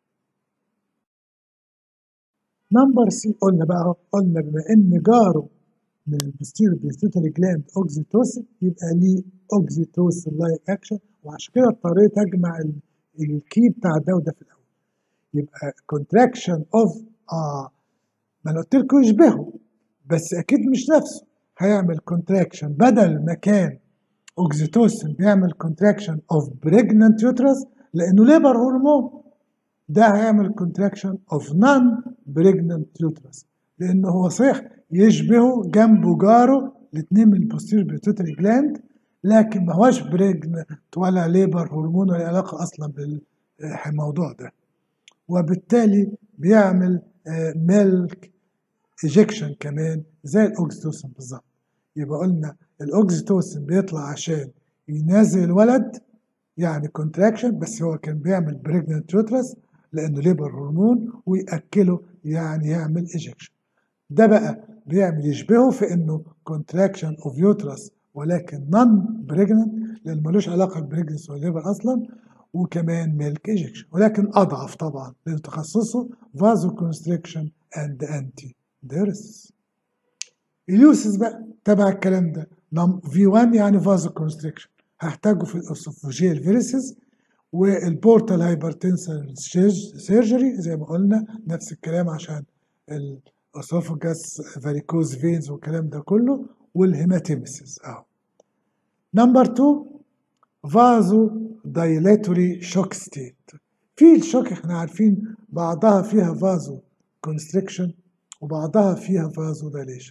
نمبر سي قلنا بما ان جاره من البوستيريور بيتيوتري جلاند اوكسيتوسين يبقى ليه اوكسيتوسين لايك اكشن، وعشان كده اضطريت اجمع الكي بتاع ده وده في الاول. يبقى كونتراكشن اوف ما انا قلت لكم يشبهه بس اكيد مش نفسه، هيعمل كونتراكشن بدل ما كان اوكسيتوسين بيعمل كونتراكشن اوف بريجنانت يوترس لانه ليبر هرمون، ده هيعمل كونتراكشن اوف نون بريجنانت يوترس لانه هو صحيح يشبهه جنبه جاره الاثنين من البوستيريور بيتيوتري جلاند، لكن ما هوش بريجنانت ولا ليبر هرمون ولا علاقه اصلا بالموضوع ده. وبالتالي بيعمل ميلك ايجكشن كمان زي الاوكسيتوسين بالظبط. يبقى قلنا الاوكسيتوسين بيطلع عشان ينزل الولد يعني كونتراكشن، بس هو كان بيعمل بريجنانت يوترس لانه ليبر هرمون، ويأكله يعني يعمل ايجكشن. ده بقى بيعمل يشبهه في انه كونتراكشن اوف يوترس ولكن نون بريجنانت لان ملوش علاقه بالبريجنس والليبر اصلا، وكمان ميلك ايجكشن ولكن اضعف طبعا لان تخصصه فازو كونستريكشن اند انتي ديرس. اليوسس بقى تبع الكلام ده في 1 يعني فازو كونستريكشن هحتاجه في الاسوفوجيال فيريسز والبورتال هايبرتنسن سيرجري زي ما قلنا نفس الكلام عشان الاسوفوجاس فاريكوز فينز والكلام ده كله، والهيماتيمسيس اهو. نمبر 2 فازو دايلاتوري شوك ستيت. في الشوك احنا عارفين بعضها فيها فازو كونستريكشن وبعضها فيها فازو دايليشن.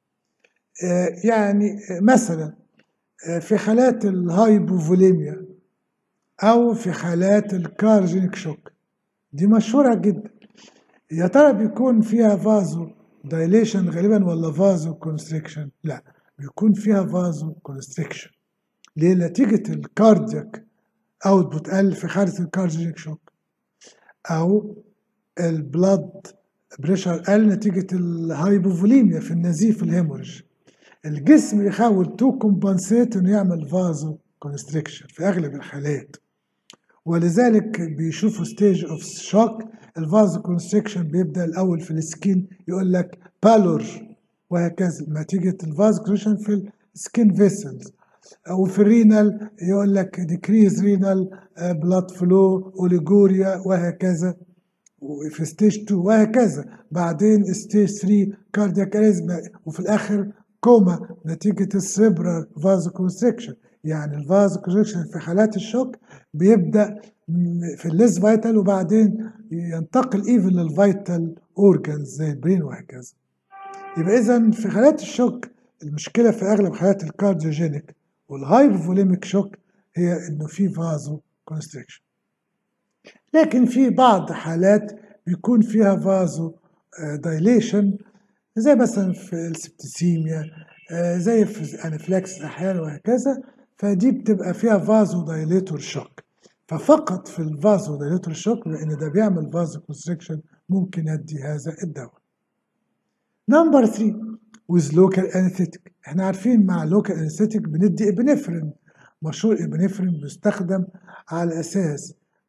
يعني مثلا في حالات الهايبوفوليميا او في حالات الكارجينيك شوك دي مشهوره جدا، يا ترى بيكون فيها فازو دايليشن غالبا ولا فازو كونستريكشن؟ لا، بيكون فيها فازو كونستريكشن. ليه؟ نتيجه الكاردياك اوتبوت قل في حاله الكارجينيك شوك، او البلاد بريشر قل نتيجه الهايبوفوليميا في النزيف الهيموريج. الجسم يحاول تو كومبنسيت انه يعمل فازو كونستريكشن في اغلب الحالات، ولذلك بيشوفوا ستيج اوف شوك. الفازو كونستريكشن بيبدا الاول في السكين يقول لك بالور وهكذا نتيجه الفازو كونستريكشن في السكين فيسلز، او في الرينال يقول لك ديكريز رينال بلاد فلو اوليجوريا وهكذا، وفي ستيج 2 وهكذا. بعدين ستيج 3 كاردياك اريزما، وفي الاخر كوما نتيجه السيبرال فازو كونستريكشن. يعني الفازو كونستريكشن في حالات الشوك بيبدا في الليس فايتال وبعدين ينتقل ايفن للفايتال اورجانز زي البرين وهكذا. يبقى اذا في حالات الشوك المشكله في اغلب حالات الكارديوجينيك والهايبوفوليميك شوك هي انه في فازو كونستريكشن، لكن في بعض حالات بيكون فيها فازو دايليشن زي مثلا في السبتسيميا، زي في الانفلاكس احيانا وهكذا، فدي بتبقى فيها فازو دايليتور شوك. ففقط في الفازو دايليتور شوك لان ده بيعمل فازو كونستريكشن ممكن ادي هذا الدواء. نمبر 3 with local anesthetic. احنا عارفين مع local anesthetic بندي ابنفرين، مشهور ابنفرين بيستخدم على اساس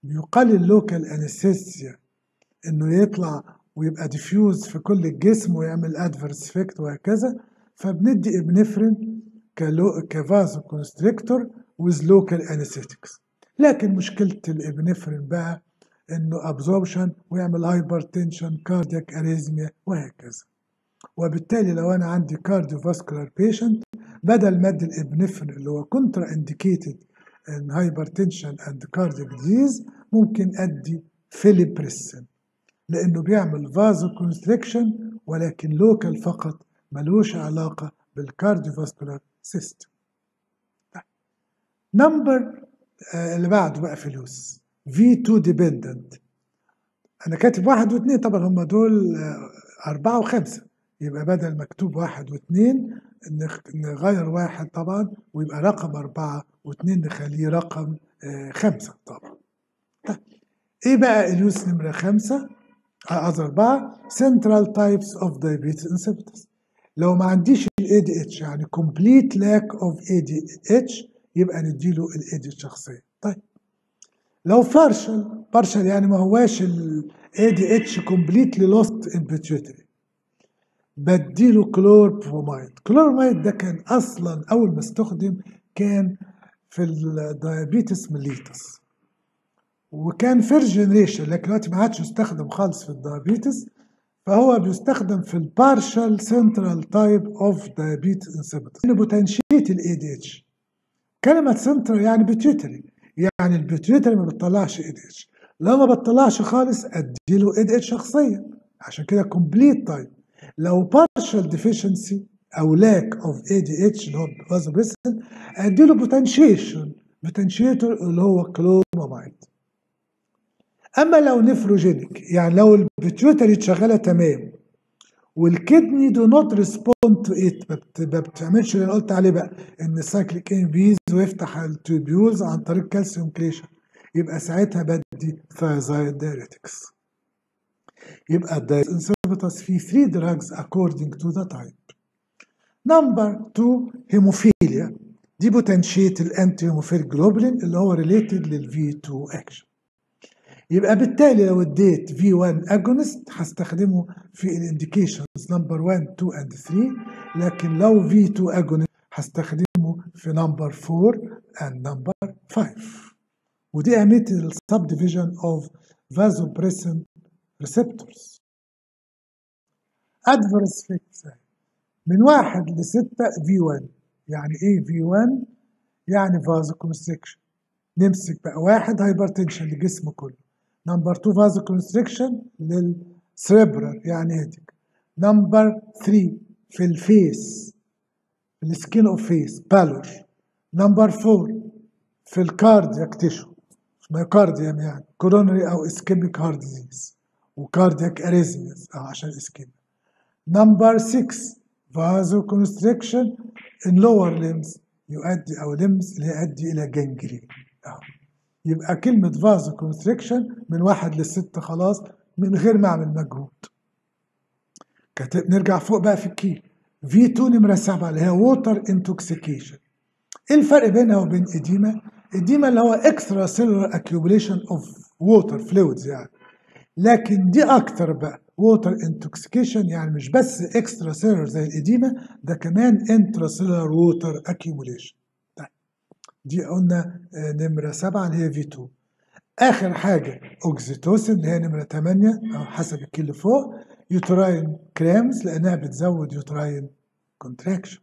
بيقلل لوكال انستيزيا انه يطلع ويبقى ديفيوز في كل الجسم ويعمل ادفيرس افكت وهكذا، فبندي ابنفرين كفازو كونستريكتور ويز لوكال انستيكس. لكن مشكله الابنفرين بقى انه ابزوربشن ويعمل هايبرتنشن، كاردياك اريزميا وهكذا. وبالتالي لو انا عندي كارديو فاسكولار بيشنت، بدل ما ادي الابنفرين اللي هو كونترا انديكيتد ان هايبرتنشن اند كاردياك ديزيز، ممكن ادي فيليبريسين لانه بيعمل فازو كونستريكشن ولكن لوكال فقط، ملوش علاقه بالكارديو فاسكولار سيستم. نمبر اللي بعده بقى فلوس V2 ديبندنت. انا كاتب 1 و2، طبعا هم دول 4 و5، يبقى بدل مكتوب 1 و2 نغير 1 طبعا ويبقى رقم 4 و2 نخليه رقم 5 طبعا. طيب ايه بقى اليوس نمرة 5 4 central types of diabetes insipidus. لو ما عنديش ال ADH يعني complete lack of ADH يبقى نديله ال ADH شخصيا. طيب لو partial يعني ما هواش ال ADH completely lost in pituitary، بديله كلوربرومايد. كلوربرومايد ده كان اصلا اول ما استخدم كان في الدايابيتس ميليتس، وكان فيرست جنريشن، لكن دلوقتي ما عادش يستخدم خالص في الدايابيتس، فهو بيستخدم في البارشال سنترال تايب اوف دايابيتس انسيبيتس. بوتنشيت الاي دي اتش، كلمه سنترال يعني بيتيوتري، يعني البيتيوتري ما بتطلعش اي دي اتش، لو ما بتطلعش خالص اديله اي دي اتش شخصيا، عشان كده كومبليت تايب. لو بارشال ديفيشنسي او لاك اوف اي دي اتش اللي هو فازوبريسين، اديله بوتنشيتور اللي هو كلومامايد. اما لو نفروجينيك يعني لو البيتيوتري شغاله تمام والكدني دو نوت ريسبوند تو ات، ما بتعملش اللي انا قلت عليه بقى ان السايكليك انفيز ويفتح التوبيولز عن طريق كالسيوم كريشن، يبقى ساعتها بدي ثايزايد دايريتكس. يبقى الدايابيتس انسيبيتس في 3 drugs according to the type. نمبر 2 هيموفيليا، دي بوتنشيت الانتي هيموفيل جلوبولين اللي هو ريليتد للفي 2 اكشن. يبقى بالتالي لو اديت V1 agonist هستخدمه في الانديكيشنز نمبر 1 2 and 3، لكن لو V2 agonist هستخدمه في نمبر 4 and نمبر 5. ودي اهميه السب ديفيجن اوف vasopressin receptors. adverse effects من 1 ل 6 V1. يعني ايه V1؟ يعني vasoconstriction. نمسك بقى 1 هايبرتنشن للجسم كله، نمبر 2 فازو كونستريكشن للسريبرال يعني هيدك، نمبر 3 في الفيس السكين اوف فيس بالور، نمبر 4 في الكاردياك تيشو مايوكارديوم يعني كورونري او اسكيميك هارت ديزيز وكاردياك اريزميز عشان اسكيميك، نمبر 6 فازو كونستريكشن ان لور ليمز يؤدي او ليمز اللي يؤدي الى جنجرين. يبقى كلمة فازو كونستريكشن من 1 ل6 خلاص من غير ما اعمل مجهود. نرجع فوق بقى في الكي V2 نمرة 7 اللي هي ووتر انتوكسيكيشن. ايه الفرق بينها وبين اديما؟ اديما اللي هو اكسترا سيلولار اكيوميليشن اوف ووتر فلويدز يعني، لكن دي اكتر بقى ووتر انتوكسيكيشن، يعني مش بس اكسترا سيلولار زي الاديما، ده كمان انترا سيلولار ووتر اكيوميليشن. دي قلنا نمرة 7 اللي هي V2. آخر حاجة أوكسيتوسين اللي هي نمرة 8 أو حسب الكي اللي فوق، يوتراين كريمز لأنها بتزود يوتراين كونتراكشن.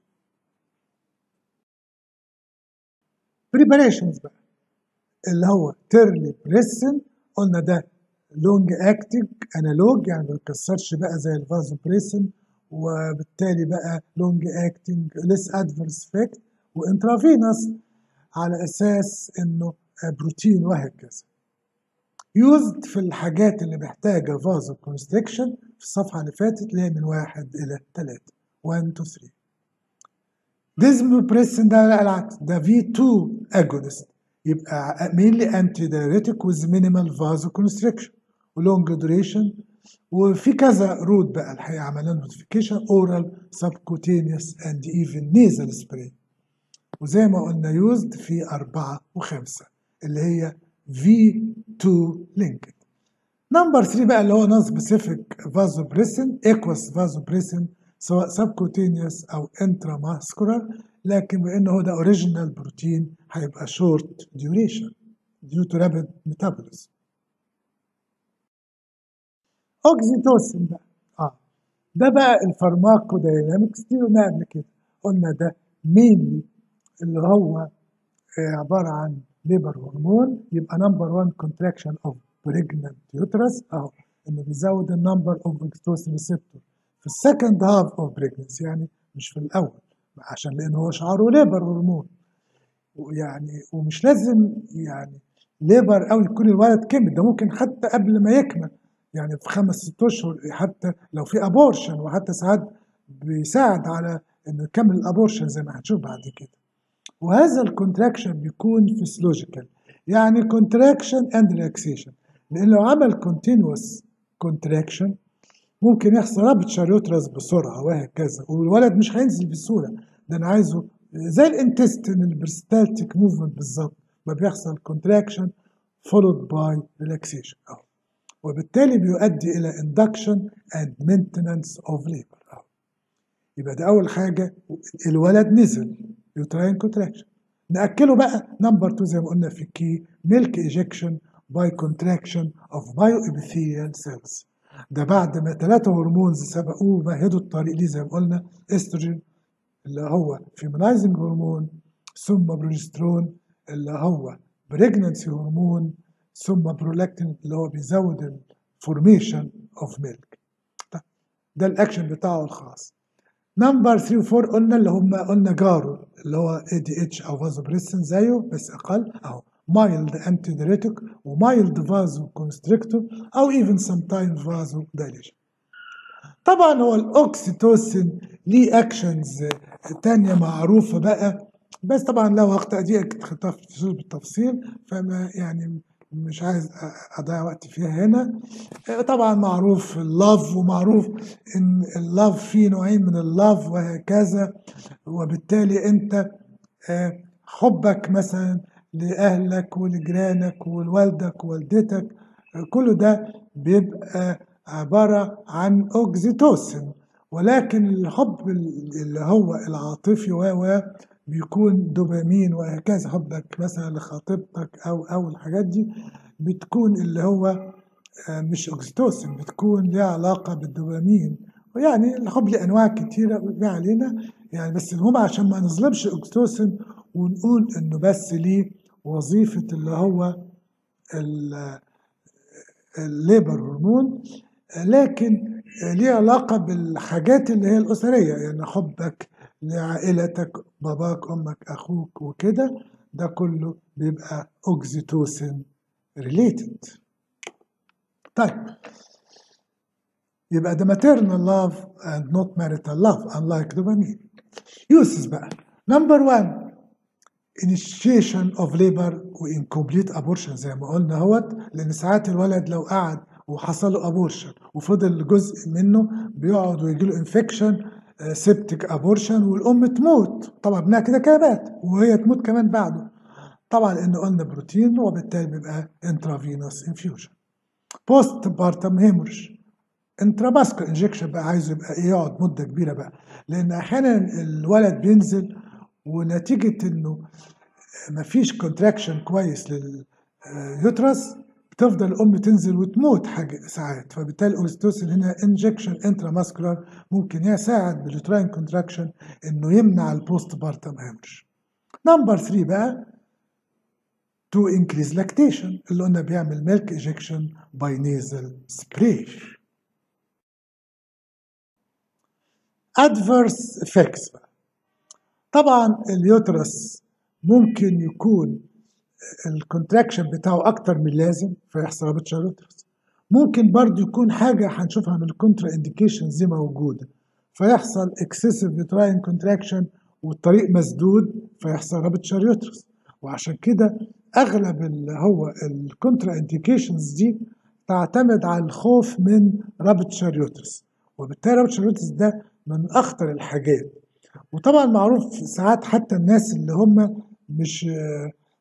بريباريشنز بقى اللي هو تيرلي بريسن، قلنا ده لونج اكتنج انالوج يعني ما بيتكسرش بقى زي الفازو بريسن، وبالتالي بقى لونج اكتنج ليس ادفيرس افكت، وانترافينوس على اساس انه بروتين وهكذا. يوزد في الحاجات اللي محتاجه فازو كونستريكشن في الصفحه اللي فاتت اللي هي من 1 إلى 3 1 2 3. ديزموبريسين ده لا العكس، ده V2 agonist، يبقى mainly antidiuretic with minimal vasoconstriction ولونج دوريشن، وفي كذا روت بقى الحقيقه عملنا نوتيفيكيشن oral subcutaneous and even nasal spray، وزي ما قلنا يوزد في 4 و5 اللي هي V2 linked. نمبر 3 بقى اللي هو نون سبيسيفيك فازوبريسين ايكوس فازوبريسين سواء سبكوتينيوس او انتراماسكولار، لكن بانه هو ده اوريجينال بروتين هيبقى شورت ديوريشن due to rapid metabolism. اوكسيتوسين بقى ده بقى الفارماكوداينامكس دي قلنا قبل كده، قلنا ده مينلي اللي هو عباره عن ليبر هرمون، يبقى نمبر 1 كونتراكشن اوف بريجننت يوترس اهو انه بيزود النمبر اوف اوكسيتوسين ريسبتور في السكند هاف اوف بريجننسي، يعني مش في الاول عشان لان هو شعاره ليبر هرمون، ويعني ومش لازم يعني ليبر قوي يكون الولد كمل، ده ممكن حتى قبل ما يكمل يعني في 5-6 اشهر حتى لو في ابورشن، وحتى ساعات بيساعد على انه يكمل الابورشن زي ما هنشوف بعد كده. وهذا الكونتراكشن بيكون فيسيولوجيكال، يعني كونتراكشن اند ريلاكسيشن، لان لو عمل كونتينوس كونتراكشن ممكن يحصل رابتشر يوترس بسرعه وهكذا، والولد مش هينزل بسهوله، ده انا عايزه زي الانتستين البريستالتيك موفمنت بالظبط، ما بيحصل كونتراكشن فولود باي ريلاكسيشن وبالتالي بيؤدي الى induction and maintenance of labor. يبقى ده اول حاجه الولد نزل يوتراين كونتراكشن. ناكله بقى نمبر 2 زي ما قلنا في كي ميلك ايجكشن باي كونتراكشن اوف بايو ابيثيال سيلز، ده بعد ما 3 هرمونز سبقوه ومهدوا الطريق ليه زي ما قلنا، استروجين اللي هو فيمينايزنج هرمون، ثم بروجسترون اللي هو بريجننسي هرمون، ثم برولاكتين اللي هو بيزود الفورميشن اوف ميلك. ده الاكشن بتاعه الخاص. نمبر 3 و 4 قلنا اللي هم قلنا جاره اللي هو اي دي اتش او فازوبريسين زيه بس اقل اهو، مايلد انتي ديريتك ومايلد فازو كونستريكتور او ايفن سم تايم فازو دايليشن. طبعا هو الاوكسيتوسين ليه اكشنز تانية معروفه بقى، بس طبعا لو وقت اديك بالتفصيل فما يعني مش عايز اضيع وقت فيها هنا. طبعا معروف اللاف، ومعروف ان اللاف فيه نوعين من اللاف وهكذا، وبالتالي انت حبك مثلا لاهلك ولجيرانك ولوالدك ووالدتك كل ده بيبقى عباره عن اوكسيتوسين، ولكن الحب اللي هو العاطفي بيكون دوبامين وهكذا، حبك مثلا لخطيبتك او الحاجات دي بتكون اللي هو مش اوكسيتوسين، بتكون ليها علاقه بالدوبامين، ويعني الحب له انواع كتيره ما علينا يعني، بس هم عشان ما نظلمش الاوكسيتوسين ونقول انه بس ليه وظيفه اللي هو الليبر هرمون، لكن ليه علاقه بالحاجات اللي هي الاسريه، يعني حبك لعائلتك باباك امك اخوك وكده، ده كله بيبقى اوكسيتوسين ريليتد. طيب يبقى ده maternal love and not marital love unlike dopamine. uses بقى نمبر 1 initiation of labor و incomplete abortion زي ما قلنا اهوت، لان ساعات الولد لو قعد وحصل له ابورشن وفضل جزء منه بيقعد ويجي له انفكشن سيبتك ابورشن والام تموت، طبعا ابنها كده كده مات وهي تموت كمان بعده، طبعا لان قلنا بروتين وبالتالي بيبقى intravenous infusion. post partum hemorrhage انتراباسكو انجكشن بقى عايزه يبقى ايه يقعد مده كبيره بقى، لان احيانا الولد بينزل ونتيجه انه مفيش كونتراكشن كويس لليوترس بتفضل الام تنزل وتموت حاجه ساعات، فبالتالي الاوكسيتوسين هنا انجكشن انتراماسكولار ممكن يساعد باليوتراين كونتراكشن انه يمنع البوست بارتم هامرج. نمبر 3 بقى تو انكريز لاكتيشن اللي قلنا بيعمل ميلك ايجكشن باي نيزل سبراي. adverse effects بقى. طبعا اليوترس ممكن يكون الكونتراكشن بتاعه اكتر من اللازم فيحصل رابتشر يوترس، ممكن برضو يكون حاجه هنشوفها من الكونترا انديكيشنز دي موجوده فيحصل اكسسيف يوتراين كونتراكشن والطريق مسدود فيحصل رابتشر يوترس، وعشان كده اغلب اللي هو الكونترا انديكيشنز دي تعتمد على الخوف من رابتشر يوترس، وبالتالي رابتشر يوترس ده من اخطر الحاجات. وطبعا معروف ساعات حتى الناس اللي هم مش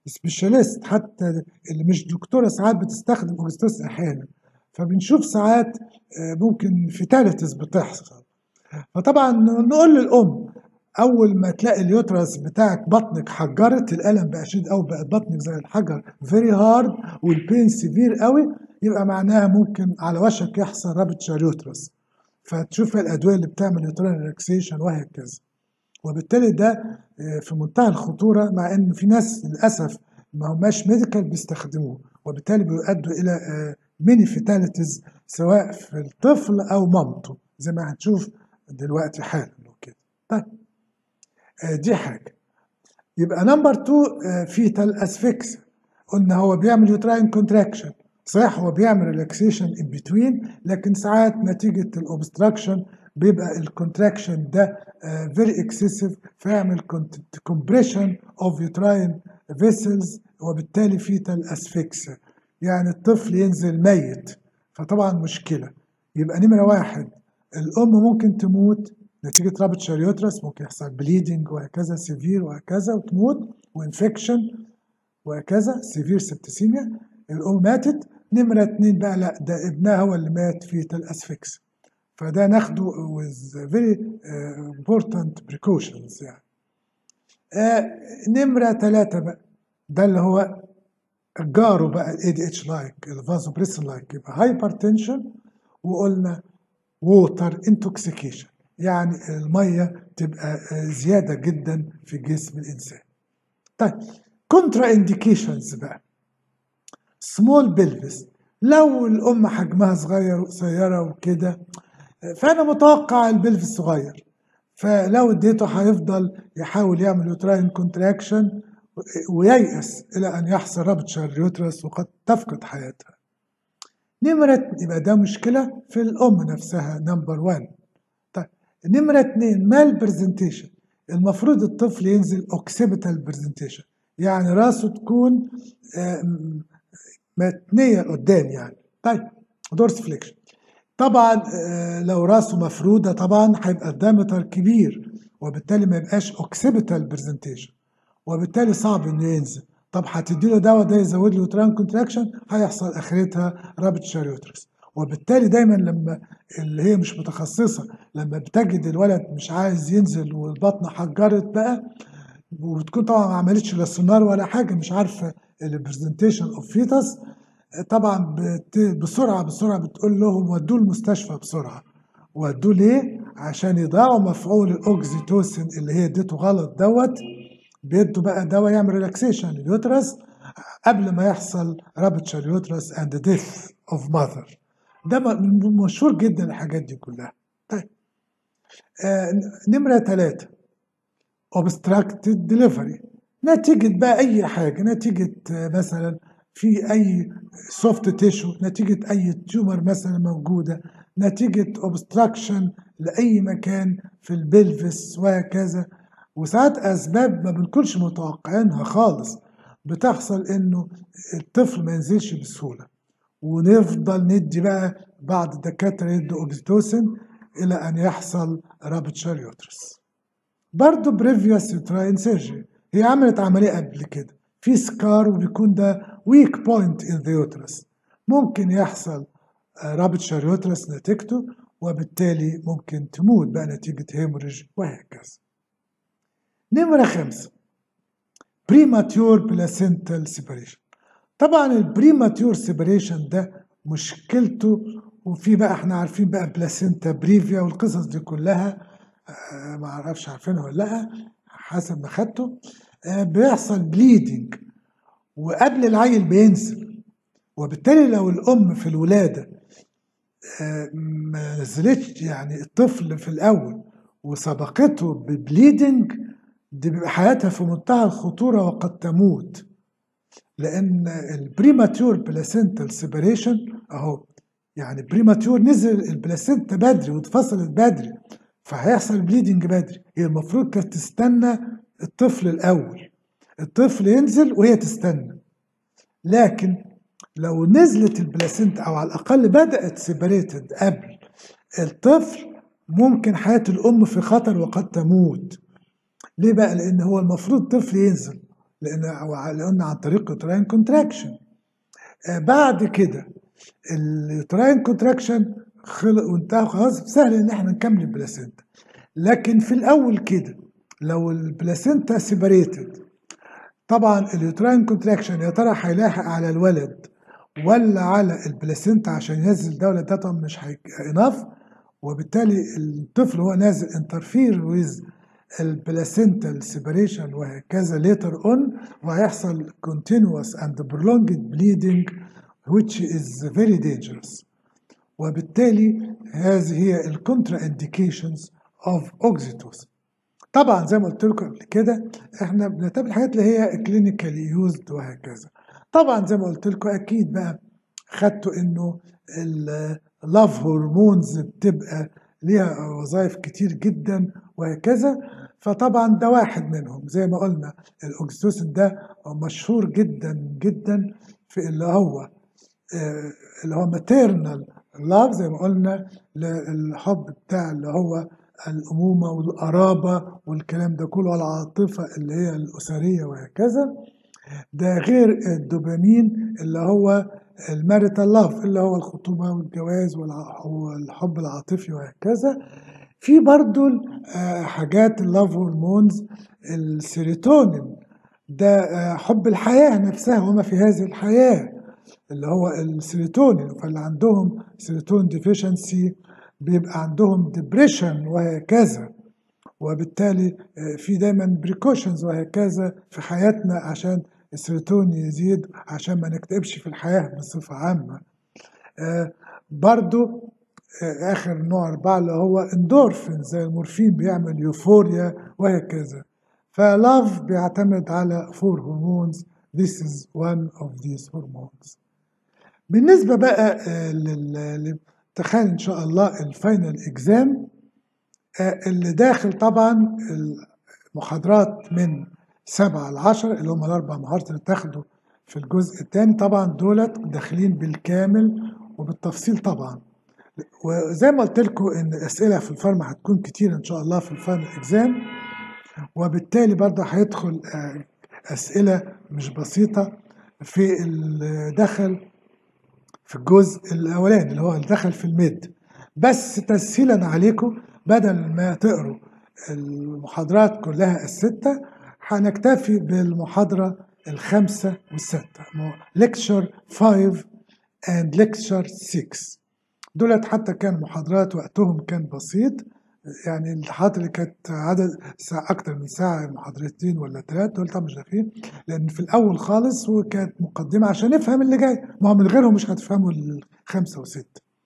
سبيشاليست حتى اللي مش دكتورة ساعات بتستخدم اوكسيتوسين احيانا، فبنشوف ساعات ممكن فيتاليتيز بتحصل. فطبعا نقول للام اول ما تلاقي اليوترس بتاعك بطنك حجرت، الالم بقى شديد قوي، بقى بطنك زي الحجر فيري هارد والبين سيفير قوي، يبقى معناها ممكن على وشك يحصل رابتشر يوترس، فتشوف الادويه اللي بتعمل يوترال ريلاكسيشن وهكذا. وبالتالي ده في منتهى الخطوره، مع ان في ناس للاسف ما هماش ميديكال بيستخدموه، وبالتالي بيؤدوا الى ميني فيتاليتيز سواء في الطفل او مامته زي ما هنشوف دلوقتي حالا كده. طيب دي حاجه. يبقى نمبر 2 فيتال اسفكس، قلنا هو بيعمل يوتراين كونتراكشن، صحيح هو بيعمل ريلاكسيشن ان بتوين، لكن ساعات نتيجه الاوبستراكشن بيبقى الكونتراكشن ده فيري اكسسيف، فيعمل كومبريشن اوف يوتراين فيسلز، وبالتالي فيتال اسفكس، يعني الطفل ينزل ميت، فطبعا مشكله. يبقى نمره 1 الام ممكن تموت نتيجة رابتشر يوترس، ممكن يحصل بليدنج وهكذا سيفير وهكذا وتموت، وانفكشن وهكذا سيفير سبتسيميا، الأم ماتت. نمرة 2 بقى لا، ده ابنها هو اللي مات فيتال اسفكس، فده ناخده with very important precautions يعني. نمرة 3 بقى ده اللي هو جاره بقى الاي دي اتش لايك الفازوبريسين لايك، يبقى هايبرتنشن، وقلنا ووتر انتوكسيكيشن، يعني الميه تبقى زياده جدا في جسم الانسان. طيب كونترا انديكيشنز بقى، سمول بلفس، لو الام حجمها صغير قصيره وكده، فانا متوقع البلفس صغير، فلو اديته هيفضل يحاول يعمل يوتراين كونتراكشن وييأس الى ان يحصل رابتشر يوترس وقد تفقد حياتها. يبقى ده مشكله في الام نفسها نمبر 1. طيب نمرة 2 مال برزنتيشن، المفروض الطفل ينزل اوكسيبيتال برزنتيشن، يعني راسه تكون متنية قدام يعني. طيب دورس فليكشن، طبعا لو راسه مفرودة طبعا هيبقى الدايمتر كبير، وبالتالي ما يبقاش اوكسيبيتال برزنتيشن، وبالتالي صعب انه ينزل. طب هتديله دواء ده يزود له يوتران كونتراكشن، هيحصل اخرتها رابتشر يوترس. وبالتالي دايما لما اللي هي مش متخصصه لما بتجد الولد مش عايز ينزل والبطن حجرت بقى، وتكون طبعا ما عملتش لا سونار ولا حاجه، مش عارفه البرزنتيشن اوف فيتس، طبعا بسرعه بتقول لهم ودوه المستشفى بسرعه. ودوه ليه؟ عشان يضيعوا مفعول الاوكسيتوسين اللي هي اديته غلط دوت، بيدوا بقى دواء يعمل ريلاكسيشن لليوترس قبل ما يحصل رابتشر يوترس اند ديث اوف ماذر. ده مشهور جدا الحاجات دي كلها. طيب نمرة 3 obstructed delivery، نتيجة بقى أي حاجة، نتيجة مثلا في أي سوفت تيشو، نتيجة أي تيومر مثلا موجودة، نتيجة obstruction لأي مكان في البلفس وهكذا. وساعات أسباب ما بنكونش متوقعينها خالص بتحصل، إنه الطفل ما ينزلش بسهولة، ونفضل ندي بقى بعض الدكاترة يدوا أوكسيتوسين إلى أن يحصل رابتشر يوترس. برضه بريفيوس يوتراين سيرجري، هي عملت عملية قبل كده في سكار، وبيكون ده ويك بوينت ان ذا يوترس، ممكن يحصل رابتشر يوترس نتيجته، وبالتالي ممكن تموت بقى نتيجة هيموريج وهكذا. نمرة 5 بريماتيور بلاسنتال سيبريشن، طبعا البريماتيور سيبريشن ده مشكلته، وفي بقى احنا عارفين بقى بلاسنتا بريفيا والقصص دي كلها، ما اعرفش عارفينها ولا لا، حسب ما خدته. بيحصل بليدنج وقبل العيل بينزل، وبالتالي لو الام في الولاده ما نزلتش يعني الطفل في الاول وسبقته ببليدنج، دي بيبقى حياتها في منتهى الخطوره وقد تموت، لان البريماتيور بلاسنتال سيبريشن اهو، يعني بريماتيور نزل البلاسنتا بدري واتفصلت بدري، فهيحصل بليدنج بدري. هي المفروض كانت تستنى الطفل الاول، الطفل ينزل وهي تستنى، لكن لو نزلت البلاسنتا او على الاقل بدات سيبريتد قبل الطفل، ممكن حياه الام في خطر وقد تموت. ليه بقى؟ لان هو المفروض الطفل ينزل، لان عن طريق يوتراين كونتراكشن. بعد كده اليوتراين كونتراكشن خلق وانتهى خلاص، سهل ان احنا نكمل البلاسينتا. لكن في الاول كده لو البلاسينتا سيبريتد، طبعا اليوتراين كونتراكشن يا ترى هيلاحق على الولد ولا على البلاسينتا عشان ينزل ده، ولا ده طبعا مش اناف، وبالتالي الطفل هو نازل انترفير ويز البلاسينتال سيبريشن وهكذا later on، وهيحصل continuous and prolonged bleeding which is very dangerous. وبالتالي هذه هي الكونترا indications of oxytocin. طبعا زي ما قلت لكم قبل كده احنا بنتابع الحاجات اللي هي كلينيكالي يوزد وهكذا. طبعا زي ما قلت لكم اكيد بقى خدتوا انه اللاف هرمونز بتبقى ليها وظائف كتير جدا وهكذا، فطبعا ده واحد منهم. زي ما قلنا الاوكسيتوسين ده مشهور جدا جدا في اللي هو ماتيرنال لاف، زي ما قلنا الحب بتاع اللي هو الأمومة والقرابة والكلام ده كله، العاطفة اللي هي الأسرية وهكذا. ده غير الدوبامين اللي هو الماريتال لاف اللي هو الخطوبة والجواز والحب العاطفي وهكذا. في برضو حاجات اللاف هرمونز، السيروتونين ده حب الحياة نفسها وما في هذه الحياة اللي هو السيروتونين. فاللي عندهم سيروتونين ديفيشنسي بيبقى عندهم ديبريشن وهكذا، وبالتالي في دايما بريكوشنز وهكذا في حياتنا عشان السيروتونين يزيد، عشان ما نكتئبش في الحياة بصفة عامة. برضو آخر نوع 4 اللي هو اندورفين زي المورفين بيعمل يوفوريا وهكذا. فلاف بيعتمد على 4 هرمونز. This is one of these hormones. بالنسبة بقى تخيل إن شاء الله الفاينل إكزام اللي داخل طبعا المحاضرات من 7 ل 10 اللي هم ال4 محاضرات اللي تاخدوا في الجزء الثاني، طبعا دولت داخلين بالكامل وبالتفصيل طبعا. وزي ما قلت لكم إن الأسئلة في الفارما هتكون كتير إن شاء الله في الفاينل إكزام، وبالتالي برضه هيدخل أسئلة مش بسيطة في الدخل في الجزء الأولاني اللي هو الدخل في الميد. بس تسهيلا عليكم بدل ما تقروا المحاضرات كلها ال6 هنكتفي بالمحاضرة ال5 وال6، lecture 5 and lecture 6. دولت حتى كان محاضرات وقتهم كان بسيط، يعني الحاجات اللي كانت عدد ساعة أكتر من ساعة، محاضرتين ولا 3 دول طبعا مش دافعين، لأن في الأول خالص وكانت مقدمة عشان نفهم اللي جاي، ما هو من غيرهم مش هتفهموا ال5 و6.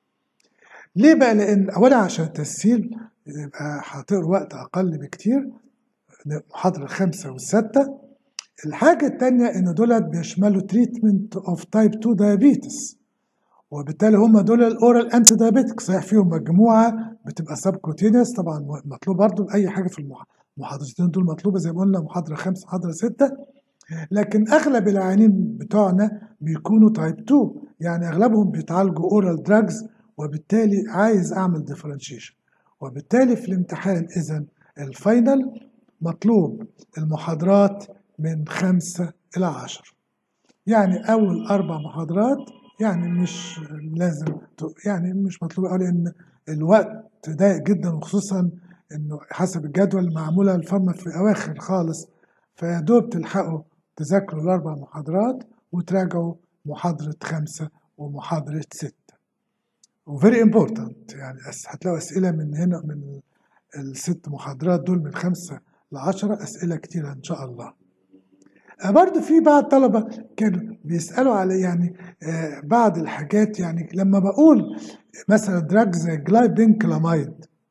ليه بقى؟ لأن أولا عشان تسهيل يبقى هتقروا وقت أقل بكتير، محاضرة 5 و6. الحاجة التانية إن دولت بيشملوا تريتمنت أوف تايب 2 دايابيتس، وبالتالي هم دول الاورال انتي دايابيتك. صحيح فيهم مجموعه بتبقى سبكوتينيوس، طبعا مطلوب برضه اي حاجه في المحاضرتين دول مطلوبه زي ما قلنا، محاضره 5 محاضره 6. لكن اغلب العيانين بتوعنا بيكونوا تايب 2، يعني اغلبهم بيتعالجوا اورال دراجز، وبالتالي عايز اعمل ديفرنشيشن. وبالتالي في الامتحان اذا الفاينل مطلوب المحاضرات من 5 إلى 10، يعني اول 4 محاضرات يعني مش لازم، يعني مش مطلوب قوي لان الوقت ضيق جدا، وخصوصا انه حسب الجدول معموله الفارما في اواخر خالص، فيا دوب تلحقوا تذاكروا ال4 محاضرات وتراجعوا محاضره 5 ومحاضره 6. وفيري امبورتنت، يعني هتلاقوا اسئله من هنا من ال6 محاضرات دول من 5 ل 10 اسئله كتيره ان شاء الله. برضه في بعض طلبة كانوا بيسألوا على يعني بعض الحاجات، يعني لما بقول مثلا دراج زي جلايبينكلاميد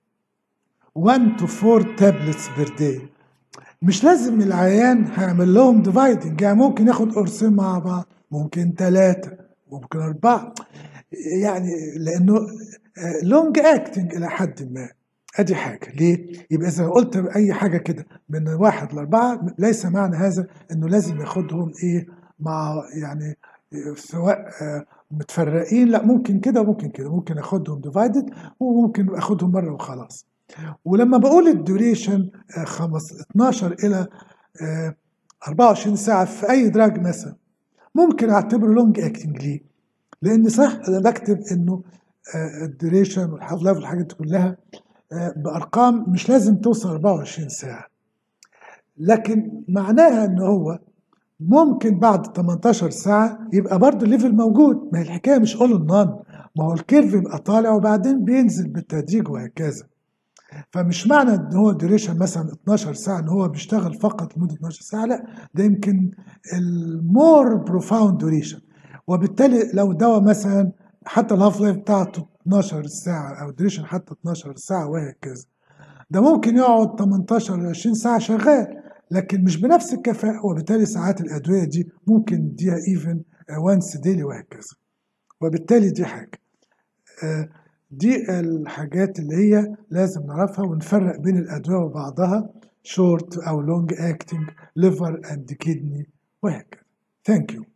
1 to 4 tablets per day، مش لازم العيان هعمل لهم ديفايدنج، يعني ممكن ياخد قرصين مع بعض، ممكن 3، ممكن 4، يعني لأنه لونج اكتنج إلى حد ما. ادي حاجه. ليه؟ يبقى اذا قلت اي حاجه كده من 1 ل 4 ليس معنى هذا انه لازم ياخدهم ايه مع، يعني سواء متفرقين، لا ممكن كده وممكن كده، ممكن اخدهم ديفايدد وممكن اخدهم مره وخلاص. ولما بقول الدوريشن 12 الى 24 ساعة في أي دراج مثلا ممكن أعتبره لونج أكتنج. ليه؟ لأن صح أنا بكتب إنه الديوريشن والهاف لايف والحاجات دي كلها بأرقام مش لازم توصل 24 ساعة، لكن معناها إن هو ممكن بعد 18 ساعة يبقى برضه الليفل موجود. ما هي الحكاية مش all or none، ما هو الكيرف يبقى طالع وبعدين بينزل بالتدريج وهكذا. فمش معنى ان هو الديوريشن مثلا 12 ساعة ان هو بيشتغل فقط لمدة 12 ساعة، لا ده يمكن المور بروفاوند ديوريشن. وبالتالي لو دواء مثلا حتى الهاف لايف بتاعته 12 ساعة او الديوريشن حتى 12 ساعة وهكذا، ده ممكن يقعد 18 20 ساعة شغال لكن مش بنفس الكفاءة، وبالتالي ساعات الأدوية دي ممكن نديها ايفن وانس ديلي وهكذا. وبالتالي دي حاجة دي الحاجات اللي هي لازم نعرفها ونفرق بين الأدوية وبعضها شورت أو لونج أكتنج ليفر أند كيدني وهكذا. ثانك يو.